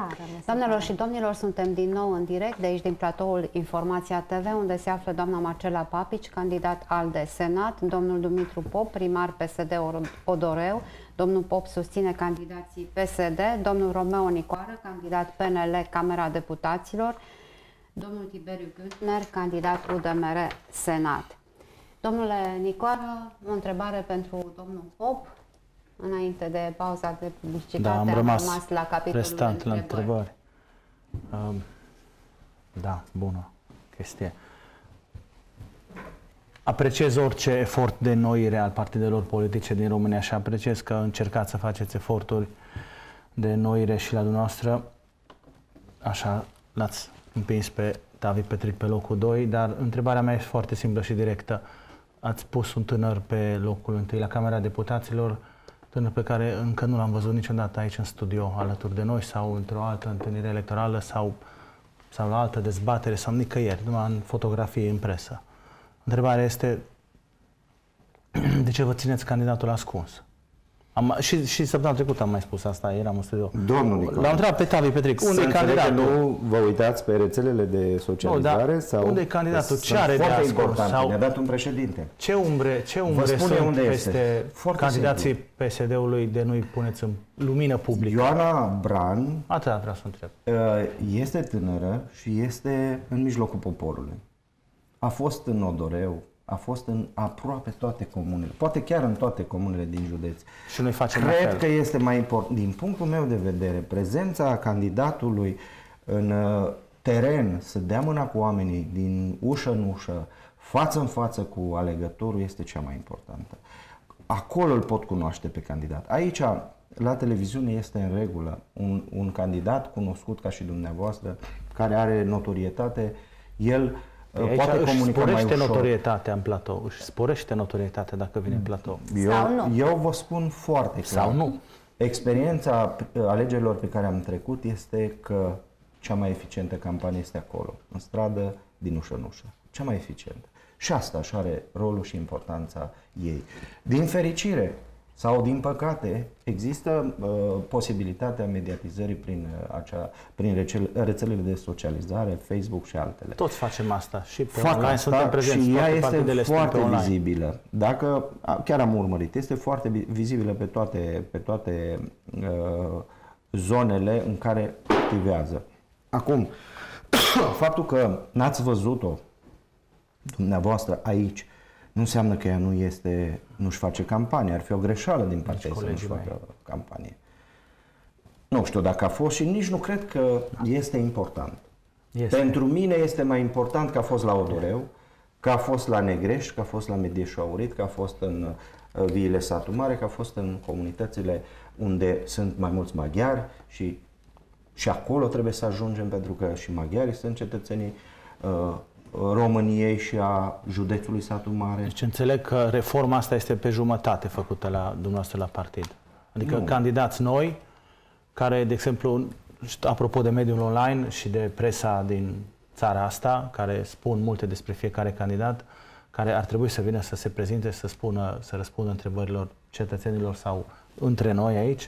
Doamnelor și domnilor, suntem din nou în direct de aici din platoul Informația TV, unde se află doamna Marcela Papici, candidat ALDE Senat, domnul Dumitru Pop, primar PSD Odoreu, domnul Pop susține candidații PSD, domnul Romeo Nicoară, candidat PNL Camera Deputaților, domnul Tiberiu Güntner, candidat UDMR Senat. Domnule Nicoară, o întrebare pentru domnul Pop. Înainte de pauza de publicitate, da, am rămas la capitolul restant la întrebări. Da, bună chestie. Apreciez orice efort de înnoire al partidelor politice din România și apreciez că încercați să faceți eforturi de înnoire și la dumneavoastră. Așa l-ați împins pe Tavi Petric pe locul 2, dar întrebarea mea este foarte simplă și directă. Ați pus un tânăr pe locul 1 la Camera Deputaților, tânăr pe care încă nu l-am văzut niciodată aici în studio alături de noi sau într-o altă întâlnire electorală sau la altă dezbatere sau nicăieri, numai în fotografie, în presă. Întrebarea este, de ce vă țineți candidatul ascuns? Și săptămâna trecută am mai spus asta, eram în studio. Domnul Nicolae, l-am întrebat pe Tavi Petric, unde e candidatul? Nu vă uitați pe rețelele de socializare? Da. Sau unde e candidatul? Ce are de ascuns? Ne-a dat un președinte. Ce umbre sunt peste candidații PSD-ului de nu-i puneți în lumină publică? Ioana Bran Atâta vreau să întreb. Este tânără și este în mijlocul poporului. A fost în Odoreu, a fost în aproape toate comunele, poate chiar în toate comunele din județ. Și noi facem Cred că este mai important, din punctul meu de vedere, prezența candidatului în teren, să dea mâna cu oamenii din ușă în ușă, față în față cu alegătorul, este cea mai importantă. Acolo îl pot cunoaște pe candidat. Aici, la televiziune, este în regulă. Un candidat cunoscut ca și dumneavoastră, care are notorietate, el poate comunica mai ușor. Notorietatea în platou. Își sporește notorietatea dacă vine în platou. Eu vă spun foarte clar. Sau nu. Experiența alegerilor pe care am trecut este că cea mai eficientă campanie este acolo, în stradă, din ușă în ușă. Cea mai eficientă. Și asta își are rolul și importanța ei. Din fericire sau din păcate, există posibilitatea mediatizării prin rețelele de socializare, Facebook și altele. Toți facem asta și pe online suntem prezenți. Și ea este foarte vizibilă. Dacă, chiar am urmărit, este foarte vizibilă pe toate zonele în care activează. Acum, faptul că n-ați văzut-o dumneavoastră aici, nu înseamnă că ea nu-și face campanie. Ar fi o greșeală din partea ei să nu-și facă campanie. Nu știu dacă a fost și nici nu cred că este important. Pentru mine este mai important că a fost la Odoreu, că a fost la Negrești, că a fost la Medieșu Aurit, că a fost în Viile Satu Mare, că a fost în comunitățile unde sunt mai mulți maghiari și acolo trebuie să ajungem, pentru că și maghiarii sunt cetățenii României și a județului Satu Mare. Deci înțeleg că reforma asta este pe jumătate făcută la dumneavoastră la partid. Adică candidați noi, care, de exemplu, apropo de mediul online și de presa din țara asta, care spun multe despre fiecare candidat, care ar trebui să vină să se prezinte, să răspundă întrebărilor cetățenilor sau între noi aici,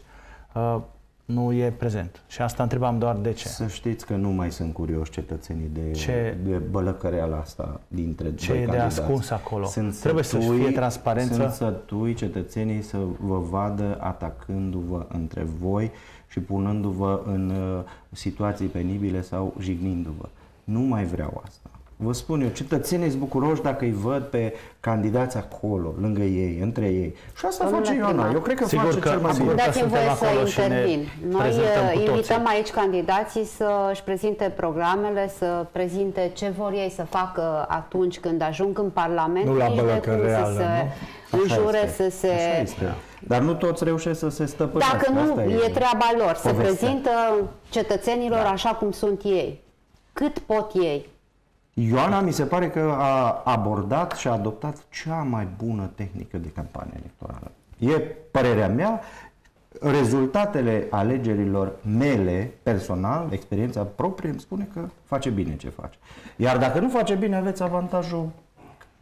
nu e prezent. Și asta întrebam doar de ce. Să știți că nu mai sunt curioși cetățenii de bălăcăreala asta dintre ce e de ascuns acolo? Trebuie să fie transparență. Sunt sătui cetățenii să vă vadă atacându-vă între voi și punându-vă în situații penibile sau jignindu-vă. Nu mai vreau asta. Vă spun eu, cetățenii sunt bucuroși dacă îi văd pe candidați acolo, lângă ei, între ei. Și asta face Ioana. Eu cred că face cel mai bine. Dați-mi voie să intervin. Noi invităm aici candidații să-și prezinte programele, să prezinte ce vor ei să facă atunci când ajung în Parlament. Nu la bălăcăreală, nu? Înjure să se... Așa este. Dar nu toți reușesc să se stăpânească. Dacă nu, e treaba lor. Să prezintă cetățenilor așa cum sunt ei. Cât pot ei. Ioana mi se pare că a abordat și a adoptat cea mai bună tehnică de campanie electorală. E părerea mea, rezultatele alegerilor mele, personal, experiența proprie, îmi spune că face bine ce face. Iar dacă nu face bine, aveți avantajul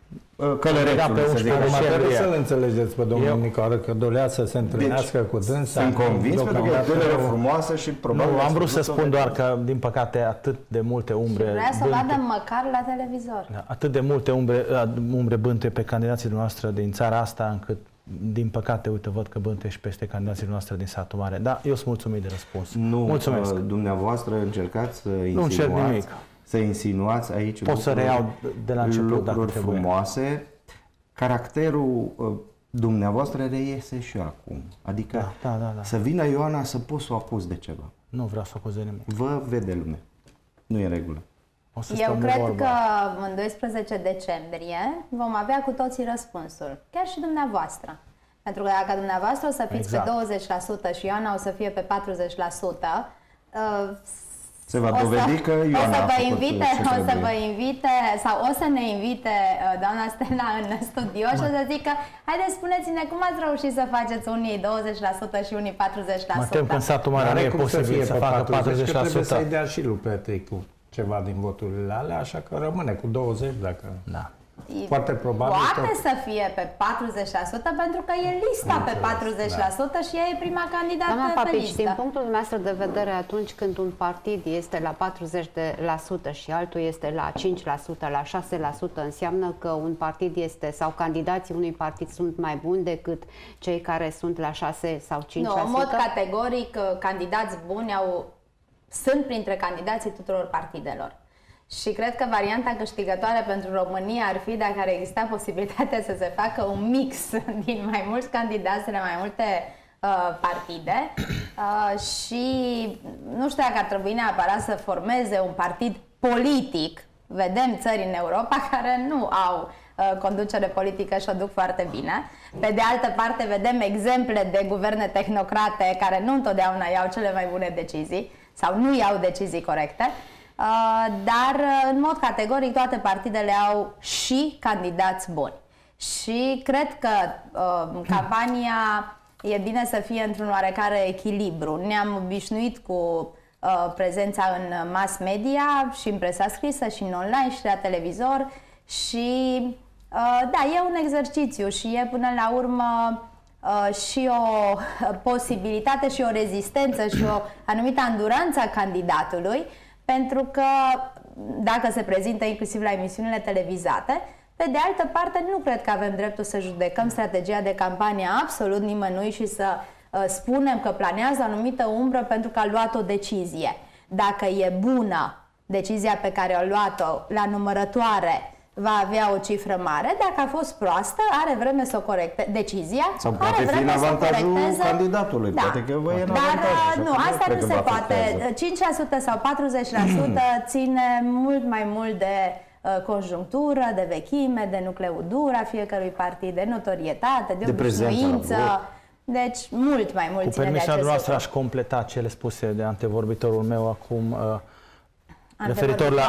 Călărețul, să zic Acum așa. trebuie să-l înțelegeți pe domnul Nicoară că dorea să se întâlnească cu dânsa. Sunt convins pentru că e deocamdată tânără frumoasă și probabil... Nu, am vrut să spun doar că, din păcate, atât de multe umbre... Vrea să o bântuie- vadă măcar la televizor. Da, atât de multe umbre bântuie pe candidații noastre din țara asta, încât, din păcate, uite, văd că bântuie și peste candidații noastre din satul mare. Da, eu sunt mulțumit de răspuns. Nu, Mulțumesc. Dumneavoastră încercați să Nu încerc insinuați, nimic. să insinuați aici Pot să reiau de la început, dacă lucruri trebuie. frumoase. Caracterul dumneavoastră reiese și acum. Adică Da. să vină Ioana să poți să o acuz de ceva. Nu vreau să acuz de nimic. Vă vede lumea. Nu e în regulă. O să Eu stăm de cred vorbă. că în 12 decembrie vom avea cu toții răspunsul, chiar și dumneavoastră. Pentru că dacă dumneavoastră o să fiți Exact. pe 20% și Ioana o să fie pe 40%, Se va dovedi că Ioana a făcut ce o să trebuie. vă invite sau o să ne invite doamna Stella în studio și o să zică: haideți, spuneți-ne cum ați reușit să faceți unii 20% și unii 40%. Mă tem că în satul mare nu e posibil să facă 40%. că trebuie să-i dea și lui Petricu ceva din voturile alea, așa că rămâne cu 20 dacă... Da. Foarte probabil Poate că... să fie pe 40% pentru că e lista pe 40% și ea e prima candidată Doamna pe Papici, listă. din punctul dumneavoastră de vedere, atunci când un partid este la 40% și altul este la 5%, la 6%, înseamnă că un partid este, sau candidații unui partid sunt mai buni decât cei care sunt la 6 sau 5%? Nu, în mod categoric, candidați buni sunt printre candidații tuturor partidelor. Și cred că varianta câștigătoare pentru România ar fi dacă ar exista posibilitatea să se facă un mix din mai mulți candidați de la mai multe partide și nu știu dacă ar trebui neapărat să formeze un partid politic. Vedem țări în Europa care nu au conducere politică și o duc foarte bine. Pe de altă parte, vedem exemple de guverne tehnocrate care nu întotdeauna iau cele mai bune decizii sau nu iau decizii corecte. Dar, în mod categoric, toate partidele au și candidați buni. Și cred că campania e bine să fie într-un oarecare echilibru. Ne-am obișnuit cu prezența în mass media și în presa scrisă și în online și la televizor și da, e un exercițiu și e până la urmă și o posibilitate și o rezistență și o anumită anduranță a candidatului, pentru că dacă se prezintă inclusiv la emisiunile televizate, pe de altă parte nu cred că avem dreptul să judecăm strategia de campanie a absolut nimănui și să spunem că planează o anumită umbră pentru că a luat o decizie. Dacă e bună decizia pe care a luat-o la numărătoare, va avea o cifră mare. Dacă a fost proastă, are vreme să o corecteze. Decizia Sau are poate fi vreme în să o avantajul corecteze. candidatului. Da. Poate că vă e în Dar avantaj. nu, asta nu se poate. 5% sau 40% ține mult mai mult de conjunctură, de vechime, de nucleu dur a fiecărui partid, de notorietate, de obișnuință. Deci mult mai mult Cu ține de permisiunea acest dumneavoastră lucru. aș completa cele spuse de antevorbitorul meu acum, referitor la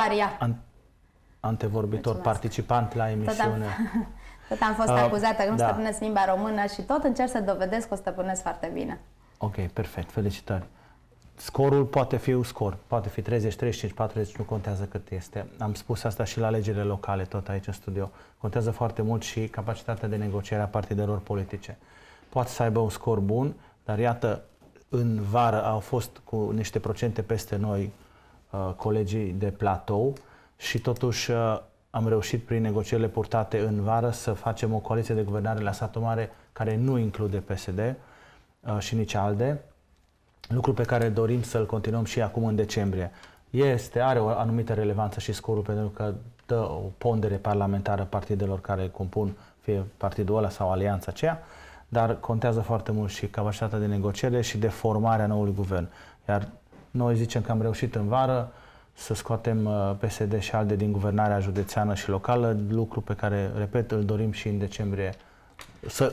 antevorbitor, participant la emisiune. Tot am fost acuzată că nu da. stăpânesc limba română și tot încerc să dovedesc că o stăpânesc foarte bine. Ok, perfect, felicitări. Scorul poate fi un scor, poate fi 30, 35, 40, nu contează cât este. Am spus asta și la alegerile locale, tot aici în studio. Contează foarte mult și capacitatea de negociere a partidelor politice. Poate să aibă un scor bun, dar iată, în vară au fost cu niște procente peste noi colegii de platou și totuși am reușit prin negocierile purtate în vară să facem o coaliție de guvernare la satul mare care nu include PSD și nici ALDE, lucru pe care dorim să-l continuăm și acum în decembrie. Are o anumită relevanță și scorul pentru că dă o pondere parlamentară partidelor care compun fie partidul ăla sau alianța aceea, dar contează foarte mult și capacitatea de negociere și de formare a noului guvern. Iar noi zicem că am reușit în vară să scoatem PSD și ALDE din guvernarea județeană și locală, lucru pe care, repet, îl dorim și în decembrie să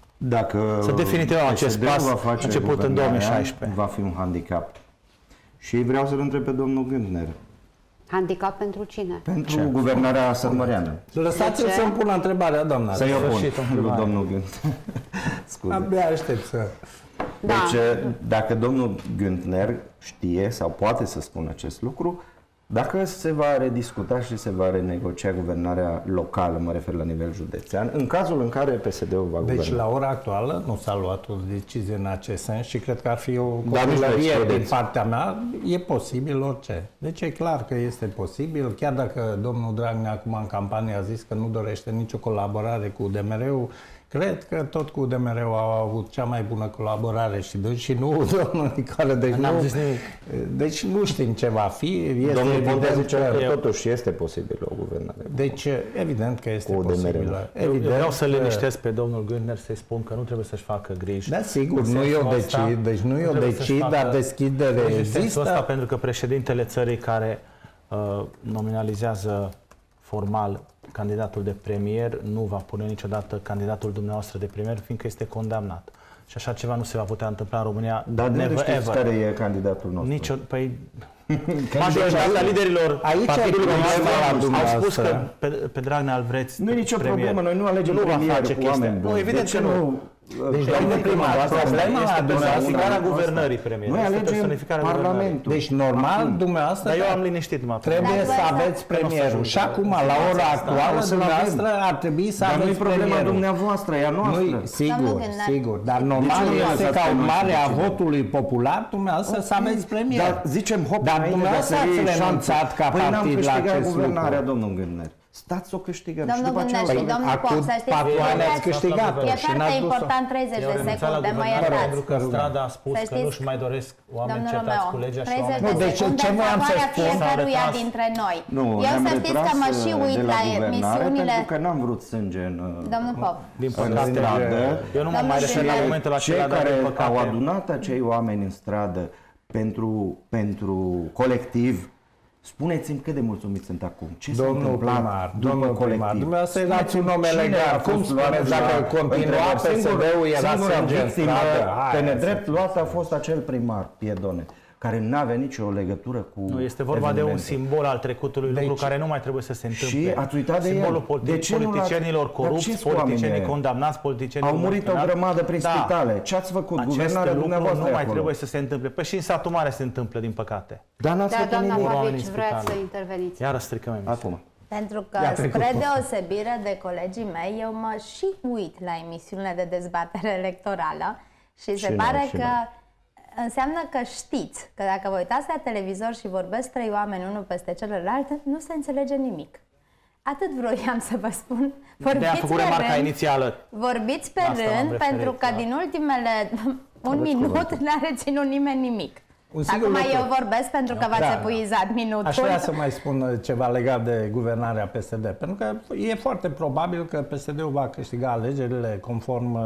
definitivăm acest pas început în 2016. Va fi un handicap. Și vreau să-l întreb pe domnul Güntner. Handicap pentru cine? Pentru guvernarea sătmăreană. Lăsați-l să-mi pună întrebarea, doamna. Să-i opun lui domnul Güntner. Scuze. Abia aștept să... Deci, dacă domnul Güntner știe sau poate să spună acest lucru, Dacă se va rediscuta și se va renegocia guvernarea locală, mă refer la nivel județean, în cazul în care PSD-ul va guverna. Deci la ora actuală nu s-a luat o decizie în acest sens și cred că ar fi o Dar nici copilărie nu din excludeți. partea mea. E posibil orice. Deci e clar că este posibil, chiar dacă domnul Dragnea acum în campanie a zis că nu dorește nicio colaborare cu UDMR-ul, cred că tot cu UDMR-ul au avut cea mai bună colaborare și nu domnul Nicolae, deci nu știm ce va fi. Este Domnul Ponta evident zice că totuși este posibil o guvernare. Deci, evident că este Cu UDMR-ul. posibilă. Eu Evident vreau să că- liniștesc pe domnul Gândner, să-i spun că nu trebuie să-și facă griji. Da, sigur, În nu sensul eu ăsta, decid, deci nu eu trebuie să-și decid, facă dar deschidere griji în sensul ăsta, există. pentru că președintele țării care nominalizează formal candidatul de premier nu va pune niciodată candidatul dumneavoastră de premier, fiindcă este condamnat. Și așa ceva nu se va putea întâmpla în România. Dar de unde știți care e candidatul nostru? Păi, majoritatea liderilor Aici Partidului e problema Comunist au spus că dumneavoastră. pe Dragnea îl vreți Nu e nicio premier. problemă, noi nu alegem Nu va premier face cu chestia. oameni buni. Nu, evident De ce că nu. Deci, domnul primar, problema la este personificarea dumneavoastră- guvernării premier. Noi Este alegem personificarea guvernării. Parlamentul. Deci, normal, dumneavoastră Dar eu am liniștit, mă. trebuie Dar să voi aveți să- premierul. că Și acum, la ora actuală, o să-l dumneavoastră avem. ar trebui să Dar nu e aveți problema premierul. dumneavoastră, e a noastră. Nu, sigur, Domnul Gândner. sigur. Dar De normal ce nu este lăsați ca pe noi urmare să a decidem? votului popular, dumneavoastră să aveți premier. Dar zicem hop, Dar înainte de a dumneavoastră sări ați șanțe. renunțat ca Păi n-am partid la câștigat acest guvernarea, lucru. domnul Gândner. Stați să o câștigăm. Domnul și după aceea Gândner și o să- domnul Acum Pop, să știți, 4 ani ați câștigat. e foarte important 30 de secunde, mă Pentru iertați. că Strada a spus Să că știți, nu-și mai doresc oameni Domnul certați Romeo, cu legea și 30 oameni... Nu, de deci secunde ce în voiam să favoarea spun? fiecăruia S-au retras. dintre noi. Nu, Eu ne-am să știți că mă și retras uit de la guvernare emisiunile... pentru că n-am vrut sânge în Domnul Pop, Din în păcate, stradă. eu nu mă mai refer la momentul Cei acela, dar care din au păcate... adunat acei oameni în stradă pentru colectiv, spuneți-mi cât de mulțumiți sunt acum. Ce s-a Domnul întâmplat primar, după domnul primar, colectiv? dumneavoastră erați un om Cine elegant. a Cum fost luat spuneți la- dacă continua Între- PSD-ul era singura sânge în victimă stradă? pe Hai, nedrept luată a fost acel primar, Piedone, care n-avea nicio legătură cu Nu, este vorba de un evenimentul. simbol al trecutului, lucru Deci- care nu mai trebuie să se întâmple. Și ați uitat de Simbolul el. De ce nu l-ați- politicienilor Dar corupți, ce-s cu oamenii politicienii ăia? condamnați, politicienii Au murit o penali. grămadă prin spitale. Ce ați făcut? Aceste Guvernarea lucruri dumneavoastră nu e mai acolo. trebuie să se întâmple. Păi și în satul mare se întâmplă, din păcate. Dar n-ați Da, făcut doamna nimic. oamenii Pavici, în vreți spitale. să interveniți. Iară stricăm emisiunea. Acum. pentru că, Ia trecut spre postul. deosebire de colegii mei, eu mă și uit la emisiunile de dezbatere electorală și se Și pare noi, și că noi. înseamnă că știți că dacă vă uitați la televizor și vorbesc trei oameni unul peste celălalt, nu se înțelege nimic. Atât vroiam să vă spun. De a făcut remarca inițială. Vorbiți pe La asta m-am rând, referit, pentru că da. din ultimele un minut cuvântul. n-a reținut nimeni nimic. Un singur Acum lucru. eu vorbesc pentru că v-ați Da, da. epuizat minutul. Aș vrea să mai spun ceva legat de guvernarea PSD, pentru că e foarte probabil că PSD-ul va câștiga alegerile conform...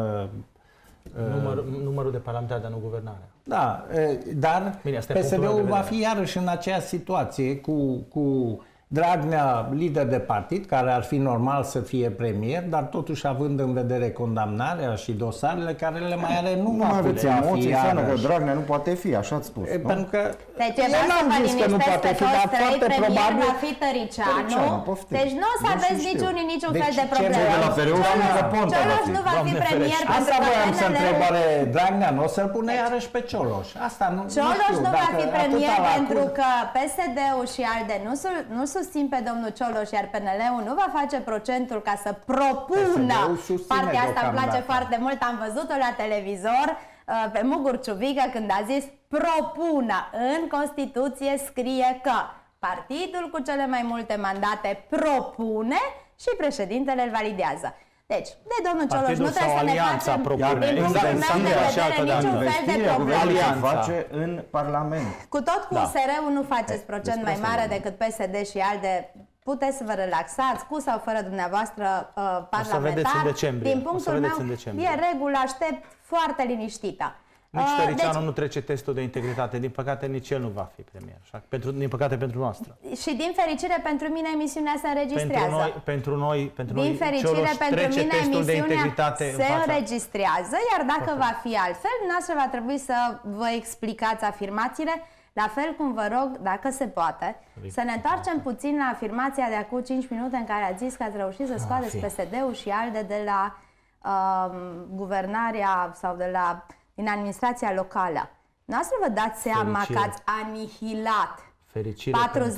Numărul de parlamentari, dar nu guvernarea. Da, dar Bine, asta e punctul meu PSD-ul de va vedere. fi iarăși în aceeași situație cu Dragnea, lider de partid, care ar fi normal să fie premier, dar totuși având în vedere condamnarea și dosarele care le mai are, nu Nu va mai aveți putea emoții, fi înseamnă că iarăși. Dragnea nu poate fi, așa ați spus, nu? Pentru că Deci eu vreau să n-am vă zis că nu liniștesc poate pe fi, dar toți trei, foarte premier probabil... va fi Tăricianu, Tăricianu, poftim. deci nu o să Eu aveți și știu. niciunii niciun Deci fel de ce probleme. de la PRU spune că Ponta va Cioloș fi. nu va fi Doamne premier ferește. pentru Asta că voiam să PNL întrebare Dragnea, nu o să-l pune iarăși pe Cioloș. Asta nu Cioloș știu, nu va dacă fi atâta premier la pentru cur- că PSD-ul și ALDE nu susțin pe domnul Cioloș, iar PNL-ul nu va face procentul ca să propună. PSD-ul susține Partea asta îmi place deocamdată. foarte mult, am văzut-o la televizor pe Mugur Ciuvică când a zis propună. În Constituție scrie că partidul cu cele mai multe mandate propune și președintele îl validează. Deci, de domnul Cioloș Partidul nu trebuie sau să ne alianța facem, propune. din punctul Exact, meu de exact, și vedere, altă de niciun fel de Investirea problemă. guvernului se Alianța. face în Parlament. Cu tot cu Da. USR-ul nu faceți procent despre mai asta mare vorbim. decât PSD și ALDE. Puteți să vă relaxați, cu sau fără dumneavoastră parlamentar. vedeți în decembrie. Din O să punctul vedeți meu, în decembrie. e regulă, aștept foarte liniștită. Nici Tăricianu Deci, nu trece testul de integritate. Din păcate, nici el nu va fi premier. Așa, din păcate pentru noastră. și din fericire pentru mine emisiunea se înregistrează. Pentru noi, Din fericire Cioloș pentru trece mine testul de emisiunea integritate în se fața... înregistrează, iar dacă va fi altfel, noastră va trebui să vă explicați afirmațiile, la fel cum vă rog, dacă se poate, să ne întoarcem puțin la afirmația de acum 5 minute în care ați zis că ați reușit să scoateți PSD-ul și ALDE de la guvernarea sau din administrația locală. Noastră vă dați seama că Fericire. ați anihilat Fericire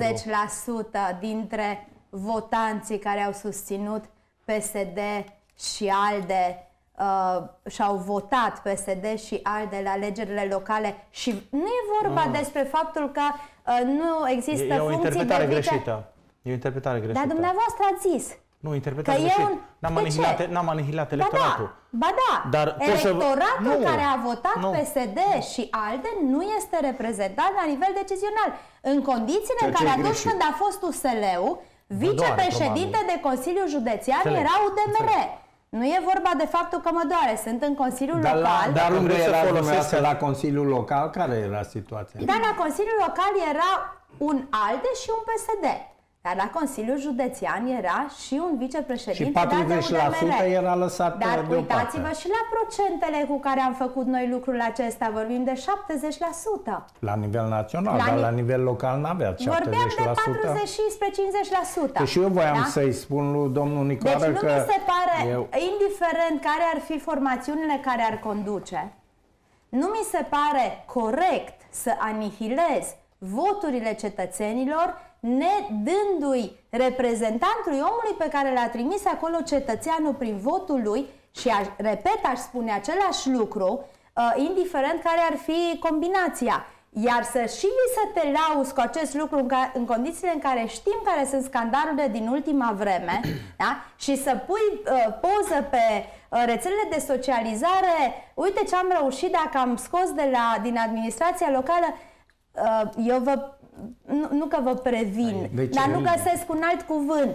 40% dintre votanții care au susținut PSD și ALDE și-au votat PSD și ALDE la alegerile locale și nu e vorba despre faptul că nu există E o funcții interpretare de greșită. E o interpretare greșită. Dar dumneavoastră ați zis. Nu, interpretare că greșită. un... N-am anihilat electoratul. Ba da, Dar electoratul nu, care a votat nu. PSD și ALDE nu este reprezentat la nivel decizional. În condițiile în Ceea ce care e atunci greșit. când a fost USL-ul, vicepreședinte de Consiliul Județean Înțeleg, era UDMR. Nu e vorba de faptul că mă doare, sunt în Consiliul Local. Dar unde Vreau să era folosesc dumneavoastră că- la Consiliul Local? Care era situația? Dar la Consiliul Local era un ALDE și un PSD. Dar la Consiliul Județean era și un vicepreședinte Și dat de 40% UDMR. era lăsat Dar deoparte. uitați-vă și la procentele cu care am făcut noi lucrul acesta. Vorbim de 70%. La nivel național, La dar ni- la nivel local n-aveați 70%. Vorbeam de 40 și spre 50%. Că și eu voiam Da? să-i spun lui domnul Deci Nicoară nu că... mi se pare, eu- indiferent care ar fi formațiunile care ar conduce, nu mi se pare corect să anihilez voturile cetățenilor nedându-i reprezentantului omului pe care l-a trimis acolo cetățeanul prin votul lui și, aș spune același lucru, indiferent care ar fi combinația. Iar să și vii să te lauzi cu acest lucru în condițiile în care știm care sunt scandalurile din ultima vreme, da? Și să pui poză pe rețelele de socializare, uite ce am reușit dacă am scos din administrația locală, eu nu că vă previn, dar nu găsesc un alt cuvânt.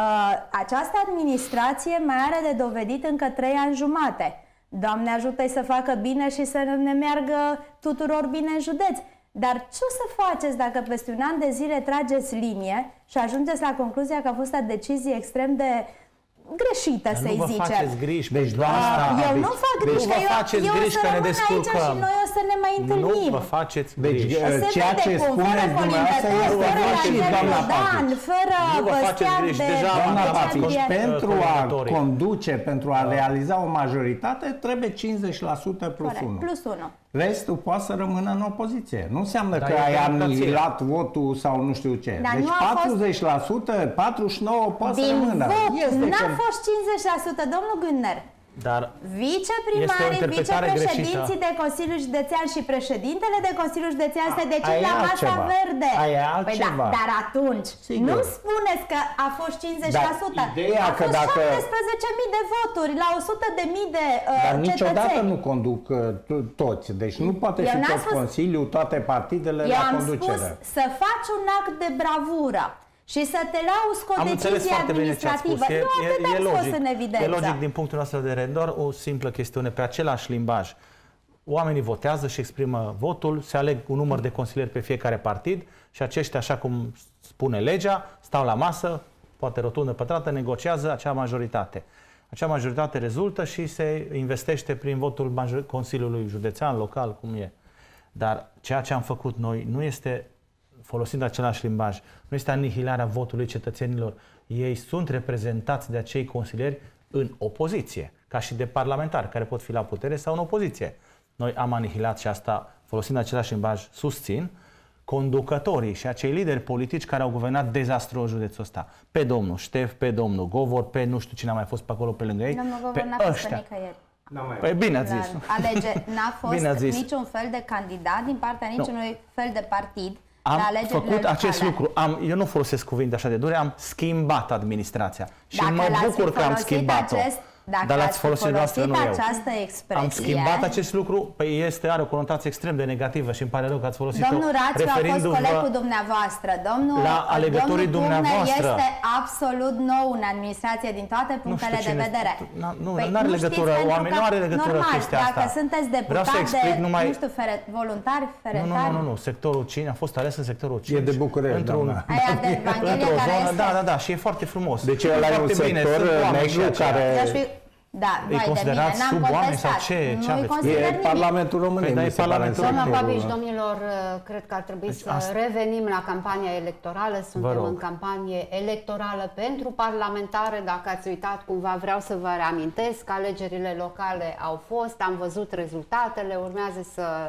Această administrație mai are de dovedit încă 3 ani jumate. Doamne ajută-i să facă bine și să ne meargă tuturor bine în județ. Dar ce o să faceți dacă peste un an de zile trageți linie și ajungeți la concluzia că a fost o decizie extrem de greșită, Dar să-i nu vă zicem? faceți griji. Deci doar asta. Eu nu fac griji, nu vă că faceți eu o griji să că ne rămân aici descurcăm. și noi o să ne mai întâlnim. Nu vă faceți Deci griji. Se ceea vede ce cum, spuneți fără dumneavoastră Colindetes, este fără greșit, Daniel doamna Bogdan, Papici. fără Nu vă faceți Băstian griji, de deja Doamna am Papici, Decembrie. pentru a coordonatorii. conduce, pentru a realiza o majoritate, trebuie 50% plus Corect, 1. plus 1. Restul poate să rămână în opoziție. Nu înseamnă Dar că e ai democrație. anihilat votul sau nu știu ce. Dar Deci nu a fost- 40%, 49% poate să Din rămână. vot n-a că- fost 50%, domnul Gândner. Dar Viceprimarii, interpretare vicepreședinții de Consiliul Județean și președintele de Consiliul Județean se decid aia la e masa altceva. verde. Aia e Păi altceva. dar atunci, Sigur. nu-mi spuneți că a fost 50%. Dar ideea a că fost dacă- 17.000 de voturi la 100.000 de Dar niciodată cetățeni. nu conduc toți. Deci nu poate Eu fi n-am tot spus- Consiliul, toate partidele Eu la am conducere. spus să faci un act de bravură și să te lauzi cu o am înțeles decizie foarte bine ce ați spus. administrativă. Nu atât am scos în evidență. E logic din punctul nostru de vedere. Doar o simplă chestiune pe același limbaj. Oamenii votează și exprimă votul, se aleg un număr de consilieri pe fiecare partid și aceștia, așa cum spune legea, stau la masă, poate rotundă, pătrată, negociază acea majoritate. Acea majoritate rezultă și se investește prin votul Consiliului Județean, local, cum e. Dar ceea ce am făcut noi nu este, folosind același limbaj, nu este anihilarea votului cetățenilor. Ei sunt reprezentați de acei consilieri în opoziție, ca și de parlamentari, care pot fi la putere sau în opoziție. Noi am anihilat și asta, folosind același limbaj, susțin, conducătorii și acei lideri politici care au guvernat dezastruos județul ăsta. Pe domnul Ștef, pe domnul Govor, pe nu știu cine a mai fost pe acolo pe lângă ei, Domnul Govor pe n-a fost ăștia. nicăieri. Păi bine ați La zis. n-a fost Bine ați zis. niciun fel de candidat din partea niciunui fel de partid Am la alegerile făcut acest locale. lucru. Eu nu folosesc cuvinte așa de dure, am schimbat administrația. Și Dacă mă l-ați bucur că am folosit schimbat-o. Dacă Dar ați l-ați folosit noastră, nu eu. această expresie... Am schimbat acest lucru, păi are o conotație extrem de negativă și îmi pare rău că ați folosit-o. Domnul Rațiu a fost colegul dumneavoastră. Domnul alegătorii Gurnner dumneavoastră. este absolut nou în administrație din toate punctele de vedere. Nu Păi, are nu legătură, știți, pentru oameni, că, nu are legătură normal, chestia asta. Dacă sunteți Vreau deputat să explic de, numai... nu știu, voluntari, ferentari... Nu, sectorul 5, a fost ales în sectorul 5. E de București, doamna. Aia de Evanghelie într-o care zonă, este... da, și e foarte frumos. Deci E ăla e un foarte bine, sector sunt oameni și negru aceia. care... I-aș fi- Da, Îi vai de mine, considerați n-am sub oameni sau contestat. ce? Ce Nu-i aveți? consider E nimic. Parlamentul României, Păi, da, mi e se pare, Parlamentul Doamna sectorul- Papici, domnilor, cred că ar trebui să asta- revenim la campania electorală. Suntem rog. în campanie electorală pentru parlamentare. Dacă ați uitat cumva, vreau să vă reamintesc că alegerile locale au fost, am văzut rezultatele, urmează să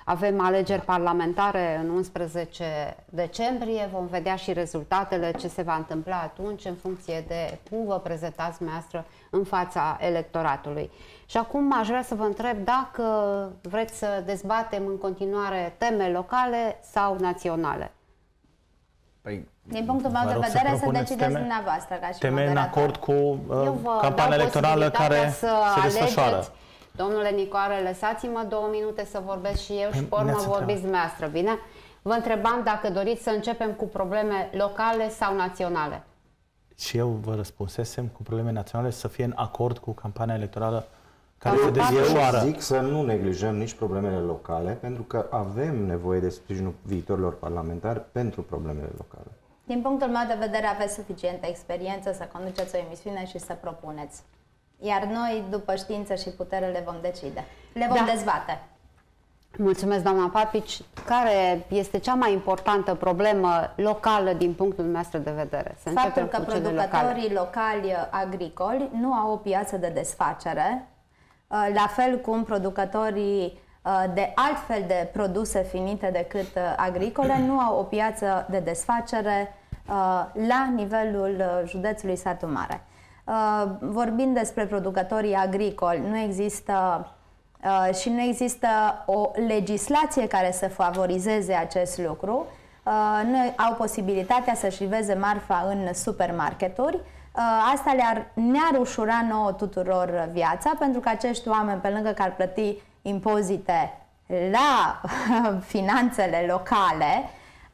Avem alegeri parlamentare în 11 decembrie, vom vedea și rezultatele, ce se va întâmpla atunci în funcție de cum vă prezentați dumneavoastră în fața electoratului. Și acum aș vrea să vă întreb dacă vreți să dezbatem în continuare teme locale sau naționale. Păi, din punctul meu de vedere să decideți dumneavoastră ca și teme în acord cu campania electorală care se desfășoară. Domnule Nicoare, lăsați-mă 2 minute să vorbesc și eu și pe urmă vorbiți dumneavoastră, bine? Vă întrebam dacă doriți să începem cu probleme locale sau naționale. Și eu vă răspunsesem cu probleme naționale să fie în acord cu campania electorală care se desfășoară. Zic să nu neglijăm nici problemele locale, pentru că avem nevoie de sprijinul viitorilor parlamentari pentru problemele locale. Din punctul meu de vedere aveți suficientă experiență să conduceți o emisiune și să propuneți. Iar noi, după știință și putere, le vom decide. Le vom dezbate. Mulțumesc, doamna Papici. Care este cea mai importantă problemă locală din punctul nostru de vedere? Faptul că producătorii locali agricoli nu au o piață de desfacere, la fel cum producătorii de altfel de produse finite decât agricole nu au o piață de desfacere la nivelul județului Satu Mare. Vorbind despre producătorii agricoli, nu există și nu există o legislație care să favorizeze acest lucru. Nu au posibilitatea să-și liveze marfa în supermarketuri. Asta ne-ar ușura nouă tuturor viața, pentru că acești oameni, pe lângă că ar plăti impozite la finanțele locale,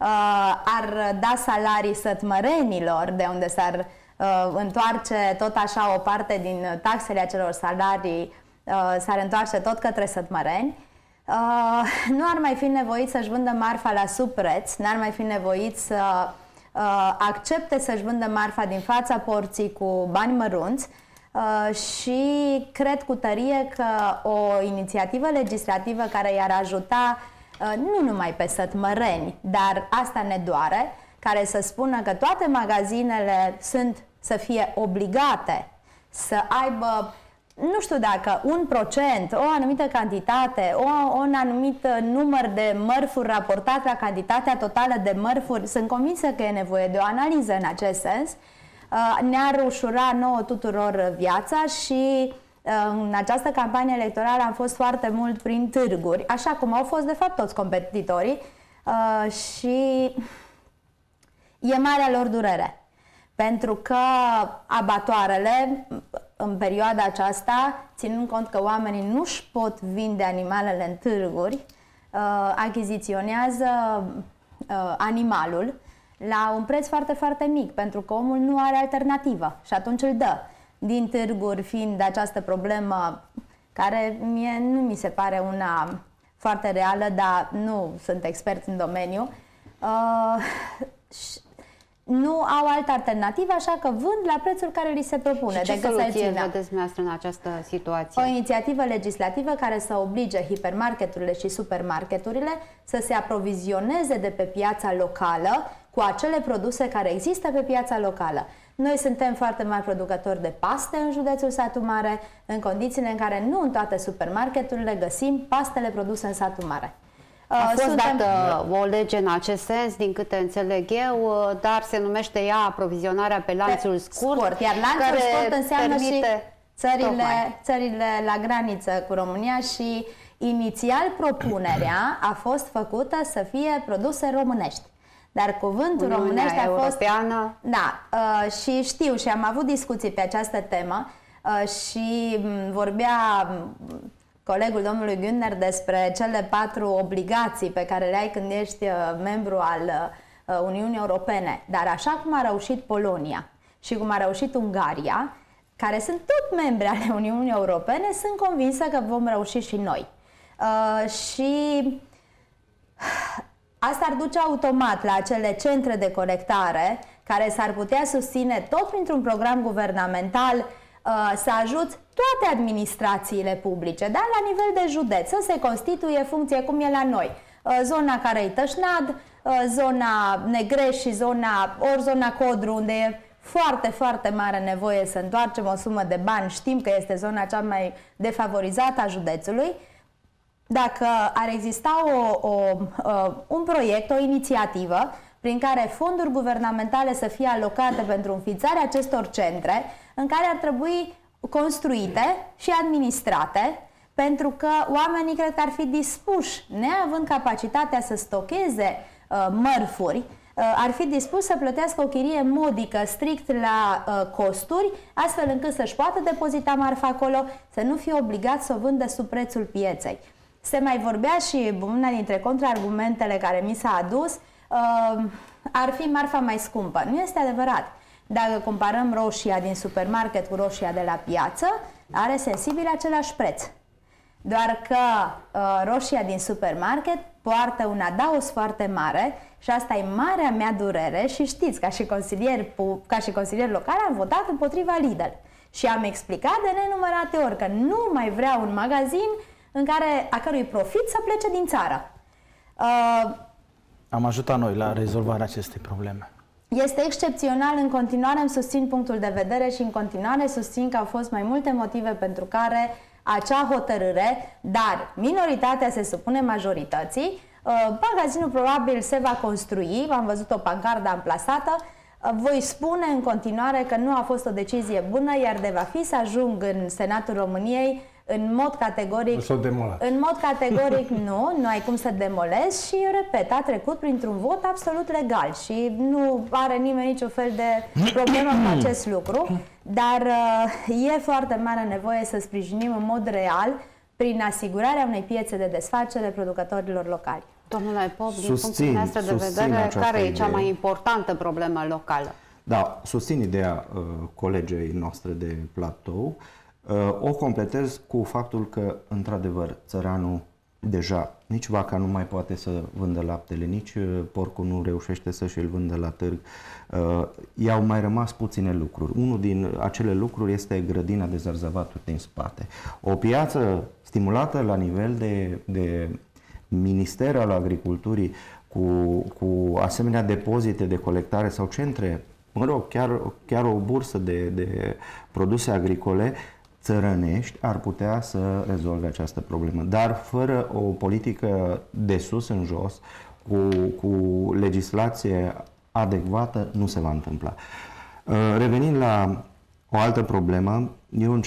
ar da salarii sătmărenilor, de unde s-ar întoarce tot așa o parte din taxele acelor salarii, s-ar întoarce tot către sătmăreni. Nu ar mai fi nevoit să-și vândă marfa la subpreț, n-ar mai fi nevoit să accepte să-și vândă marfa din fața porții cu bani mărunți și cred cu tărie că o inițiativă legislativă care i-ar ajuta nu numai pe sătmăreni, dar asta ne doare, care să spună că toate magazinele să fie obligate să aibă, nu știu dacă 1%, o anumită cantitate, un anumit număr de mărfuri raportat la cantitatea totală de mărfuri. Sunt convinsă că e nevoie de o analiză în acest sens. Ne-ar ușura nouă tuturor viața și în această campanie electorală am fost foarte mult prin târguri, așa cum au fost de fapt toți competitorii, și e marea lor durere. Pentru că abatoarele, în perioada aceasta, ținând cont că oamenii nu își pot vinde animalele în târguri, achiziționează animalul la un preț foarte, foarte mic, pentru că omul nu are alternativă și atunci îl dă. Din târguri fiind această problemă care nu mi se pare una foarte reală, dar nu sunt expert în domeniu, nu au altă alternativă, așa că vând la prețul care li se propune. Și ce soluție vedeți dumneavoastră în această situație? O inițiativă legislativă care să oblige hipermarketurile și supermarketurile să se aprovizioneze de pe piața locală cu acele produse care există pe piața locală. Noi suntem foarte mari producători de paste în județul Satu Mare, în condițiile în care nu în toate supermarketurile găsim pastele produse în Satu Mare. A fost dată o lege în acest sens, din câte înțeleg eu, dar se numește ea aprovizionarea pe lanțul scurt. Iar lanțul scurt înseamnă și țările la graniță cu România și inițial propunerea a fost făcută să fie produse românești. Dar cuvântul românești a fost... Da, și știu și am avut discuții pe această temă și vorbea colegul domnului Günther despre cele 4 obligații pe care le ai când ești membru al Uniunii Europene. Dar așa cum a reușit Polonia și cum a reușit Ungaria, care sunt tot membre ale Uniunii Europene, sunt convinsă că vom reuși și noi. Și asta ar duce automat la acele centre de colectare care s-ar putea susține tot printr-un program guvernamental să ajuți toate administrațiile publice, dar la nivel de județ, să se constituie funcție cum e la noi. Zona Cărăi-Tășnad, zona Negreș și zona Codru, unde e foarte, foarte mare nevoie să întoarcem o sumă de bani. Știm că este zona cea mai defavorizată a județului. dacă ar exista un proiect, o inițiativă prin care fonduri guvernamentale să fie alocate pentru înființarea acestor centre, în care ar trebui construite și administrate, pentru că oamenii cred că ar fi dispuși, neavând capacitatea să stocheze mărfuri, ar fi dispus să plătească o chirie modică, strict la costuri, astfel încât să-și poată depozita marfa acolo, să nu fie obligat să o vândă sub prețul pieței. Se mai vorbea și una dintre contraargumentele care mi s-a adus, ar fi marfa mai scumpă. Nu este adevărat. Dacă comparăm roșia din supermarket cu roșia de la piață, are sensibil același preț. Doar că roșia din supermarket poartă un adaos foarte mare și asta e marea mea durere și știți, ca și consilier local am votat împotriva Lidl și am explicat de nenumărate ori că nu mai vreau un magazin a cărui profit să plece din țară. Am ajutat noi la rezolvarea acestei probleme. Este excepțional, în continuare îmi susțin punctul de vedere și în continuare susțin că au fost mai multe motive pentru care acea hotărâre, dar minoritatea se supune majorității. Magazinul probabil se va construi, am văzut o pancardă amplasată. Voi spune în continuare că nu a fost o decizie bună, iar de va fi să ajung în Senatul României în mod categoric. În mod categoric nu ai cum să demolezi și, repet, a trecut printr-un vot absolut legal și nu are nimeni niciun fel de problemă cu acest lucru, dar e foarte mare nevoie să sprijinim în mod real prin asigurarea unei piețe de desfacere producătorilor locali. Domnule Pop, din punctul nostru de vedere, care e cea mai importantă problemă locală? Da, susțin ideea colegei noastre de platou. O completez cu faptul că, într-adevăr, țăranul deja, nici vaca nu mai poate să vândă laptele, nici porcul nu reușește să-și îl vândă la târg. I-au mai rămas puține lucruri. Unul din acele lucruri este grădina de zarzavaturi din spate. O piață stimulată la nivel de Minister al Agriculturii cu asemenea depozite de colectare sau centre, mă rog, chiar o bursă de produse agricole țărănești ar putea să rezolve această problemă. Dar fără o politică de sus în jos, cu legislație adecvată, nu se va întâmpla. Revenind la o altă problemă, eu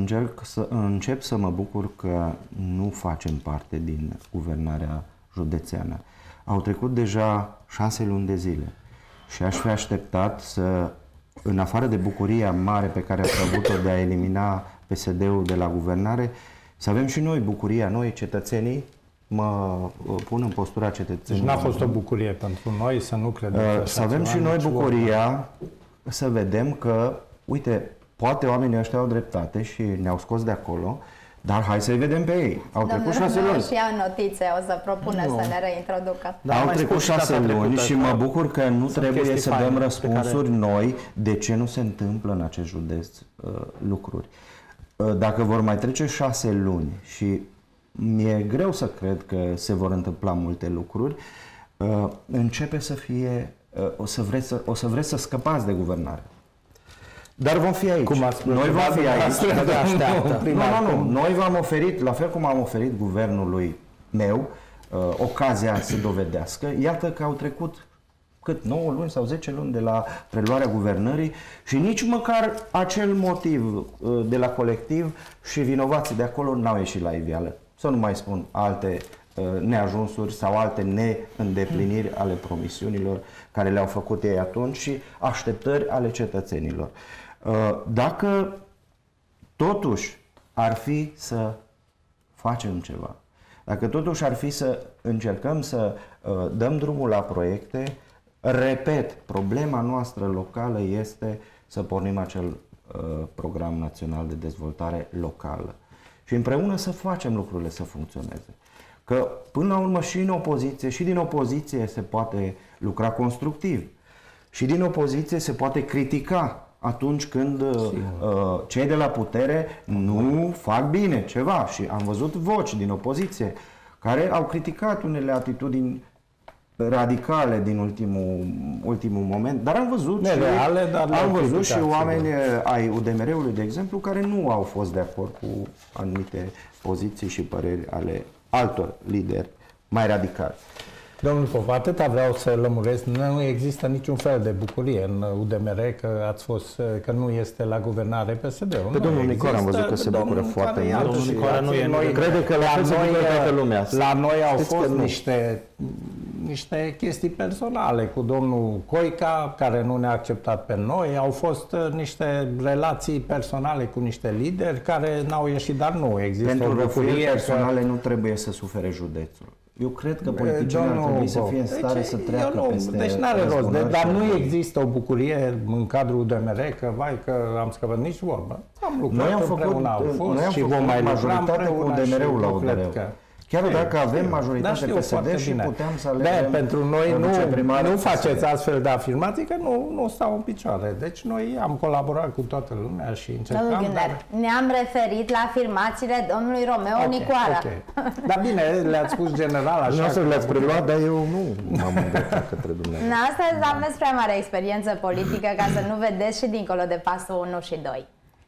încep să mă bucur că nu facem parte din guvernarea județeană. Au trecut deja 6 luni de zile și aș fi așteptat să, în afară de bucuria mare pe care ați avut-o de a elimina PSD-ul de la guvernare, să avem și noi bucuria, noi cetățenii, mă pun în postura cetățenilor. Deci n-a fost o bucurie pentru noi să nu credem. Să avem și noi bucuria să vedem că, uite, poate oamenii ăștia au dreptate și ne-au scos de acolo, dar hai să-i vedem pe ei. Au trecut 6 luni. Și iau notițe, o să propună să ne reintroducă. Da, au trecut 6 luni și mă bucur că nu trebuie să dăm răspunsuri noi de ce nu se întâmplă în acest județ lucruri. Dacă vor mai trece 6 luni și mi-e greu să cred că se vor întâmpla multe lucruri, începe să fie, o să vreți să scăpați de guvernare. Dar vom fi aici. Noi vom fi aici. Noi v-am oferit, la fel cum am oferit guvernului meu, ocazia să dovedească. Iată că au trecut 9 luni sau 10 luni de la preluarea guvernării și nici măcar acel motiv de la colectiv și vinovații de acolo n-au ieșit la iveală. Să nu mai spun alte neajunsuri sau alte neîndepliniri ale promisiunilor care le-au făcut ei atunci și așteptări ale cetățenilor. Dacă totuși ar fi să facem ceva, dacă totuși ar fi să încercăm să dăm drumul la proiecte, repet, problema noastră locală este să pornim acel program național de dezvoltare locală și împreună să facem lucrurile să funcționeze. Că până la urmă și în opoziție, și din opoziție se poate lucra constructiv și din opoziție se poate critica atunci când cei de la putere nu fac bine ceva și am văzut voci din opoziție care au criticat unele atitudini radicale din ultimul moment, dar am văzut și oameni ai UDMR-ului, de exemplu, care nu au fost de acord cu anumite poziții și păreri ale altor lideri mai radicali. Domnul Pop, atâta vreau să lămuresc, nu există niciun fel de bucurie în UDMR că nu este la guvernare PSD-ul. Pe domnul Nicola am văzut că se bucură foarte mult. Domnul Nicola nu e, crede că toată lumea. La noi au fost niște chestii personale cu domnul Coica, care nu ne-a acceptat pe noi, au fost niște relații personale cu niște lideri care n-au ieșit, dar nu există Pentru o răfuiri personale nu trebuie să sufere județul. Eu cred că politicienii ar trebui să fie în stare să treacă peste... Deci n-are rost, dar nu există o bucurie în cadrul UDMR că, vai, că am scăpat nici vorbă. Am lucrat împreună, au fost și vom mai lucra împreună și nu cred că... Chiar dacă avem majoritate PSD și puteam să alegem... Pentru noi nu faceți astfel de afirmații, că nu stau în picioare. Deci noi am colaborat cu toată lumea și încercam... Ne-am referit la afirmațiile domnului Romeo Nicoara. Dar bine, le-ați spus general așa... Nu să le-ați preluat, dar eu nu m-am îndreptat către dumneavoastră. Astăzi aveți prea mare experiență politică ca să nu vedeți și dincolo de pasul 1 și 2.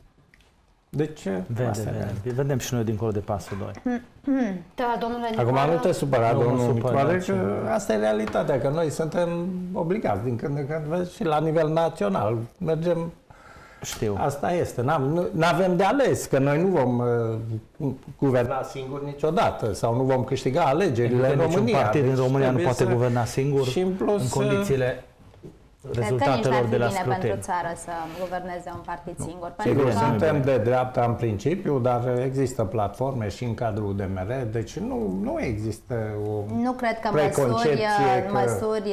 Deci, vedem și noi dincolo de pasul 2. Da, domnule Nicola. Acum nu te supăra, domnul Nicola, că asta e realitatea, că noi suntem obligați din când în când, vezi, și la nivel național. Mergem... Știu. Asta este. N-avem de ales, că noi nu vom guverna singuri niciodată sau nu vom câștiga alegerile în România. Niciun partid din România nu poate guverna singur și în plus, în condițiile rezultatelor de la scrutin. Cred că nici n-ar fi bine pentru țară să guverneze un partid singur. Sigur, suntem de dreapta în principiu, dar există platforme și în cadrul UDMR, deci nu există o Nu cred că măsuri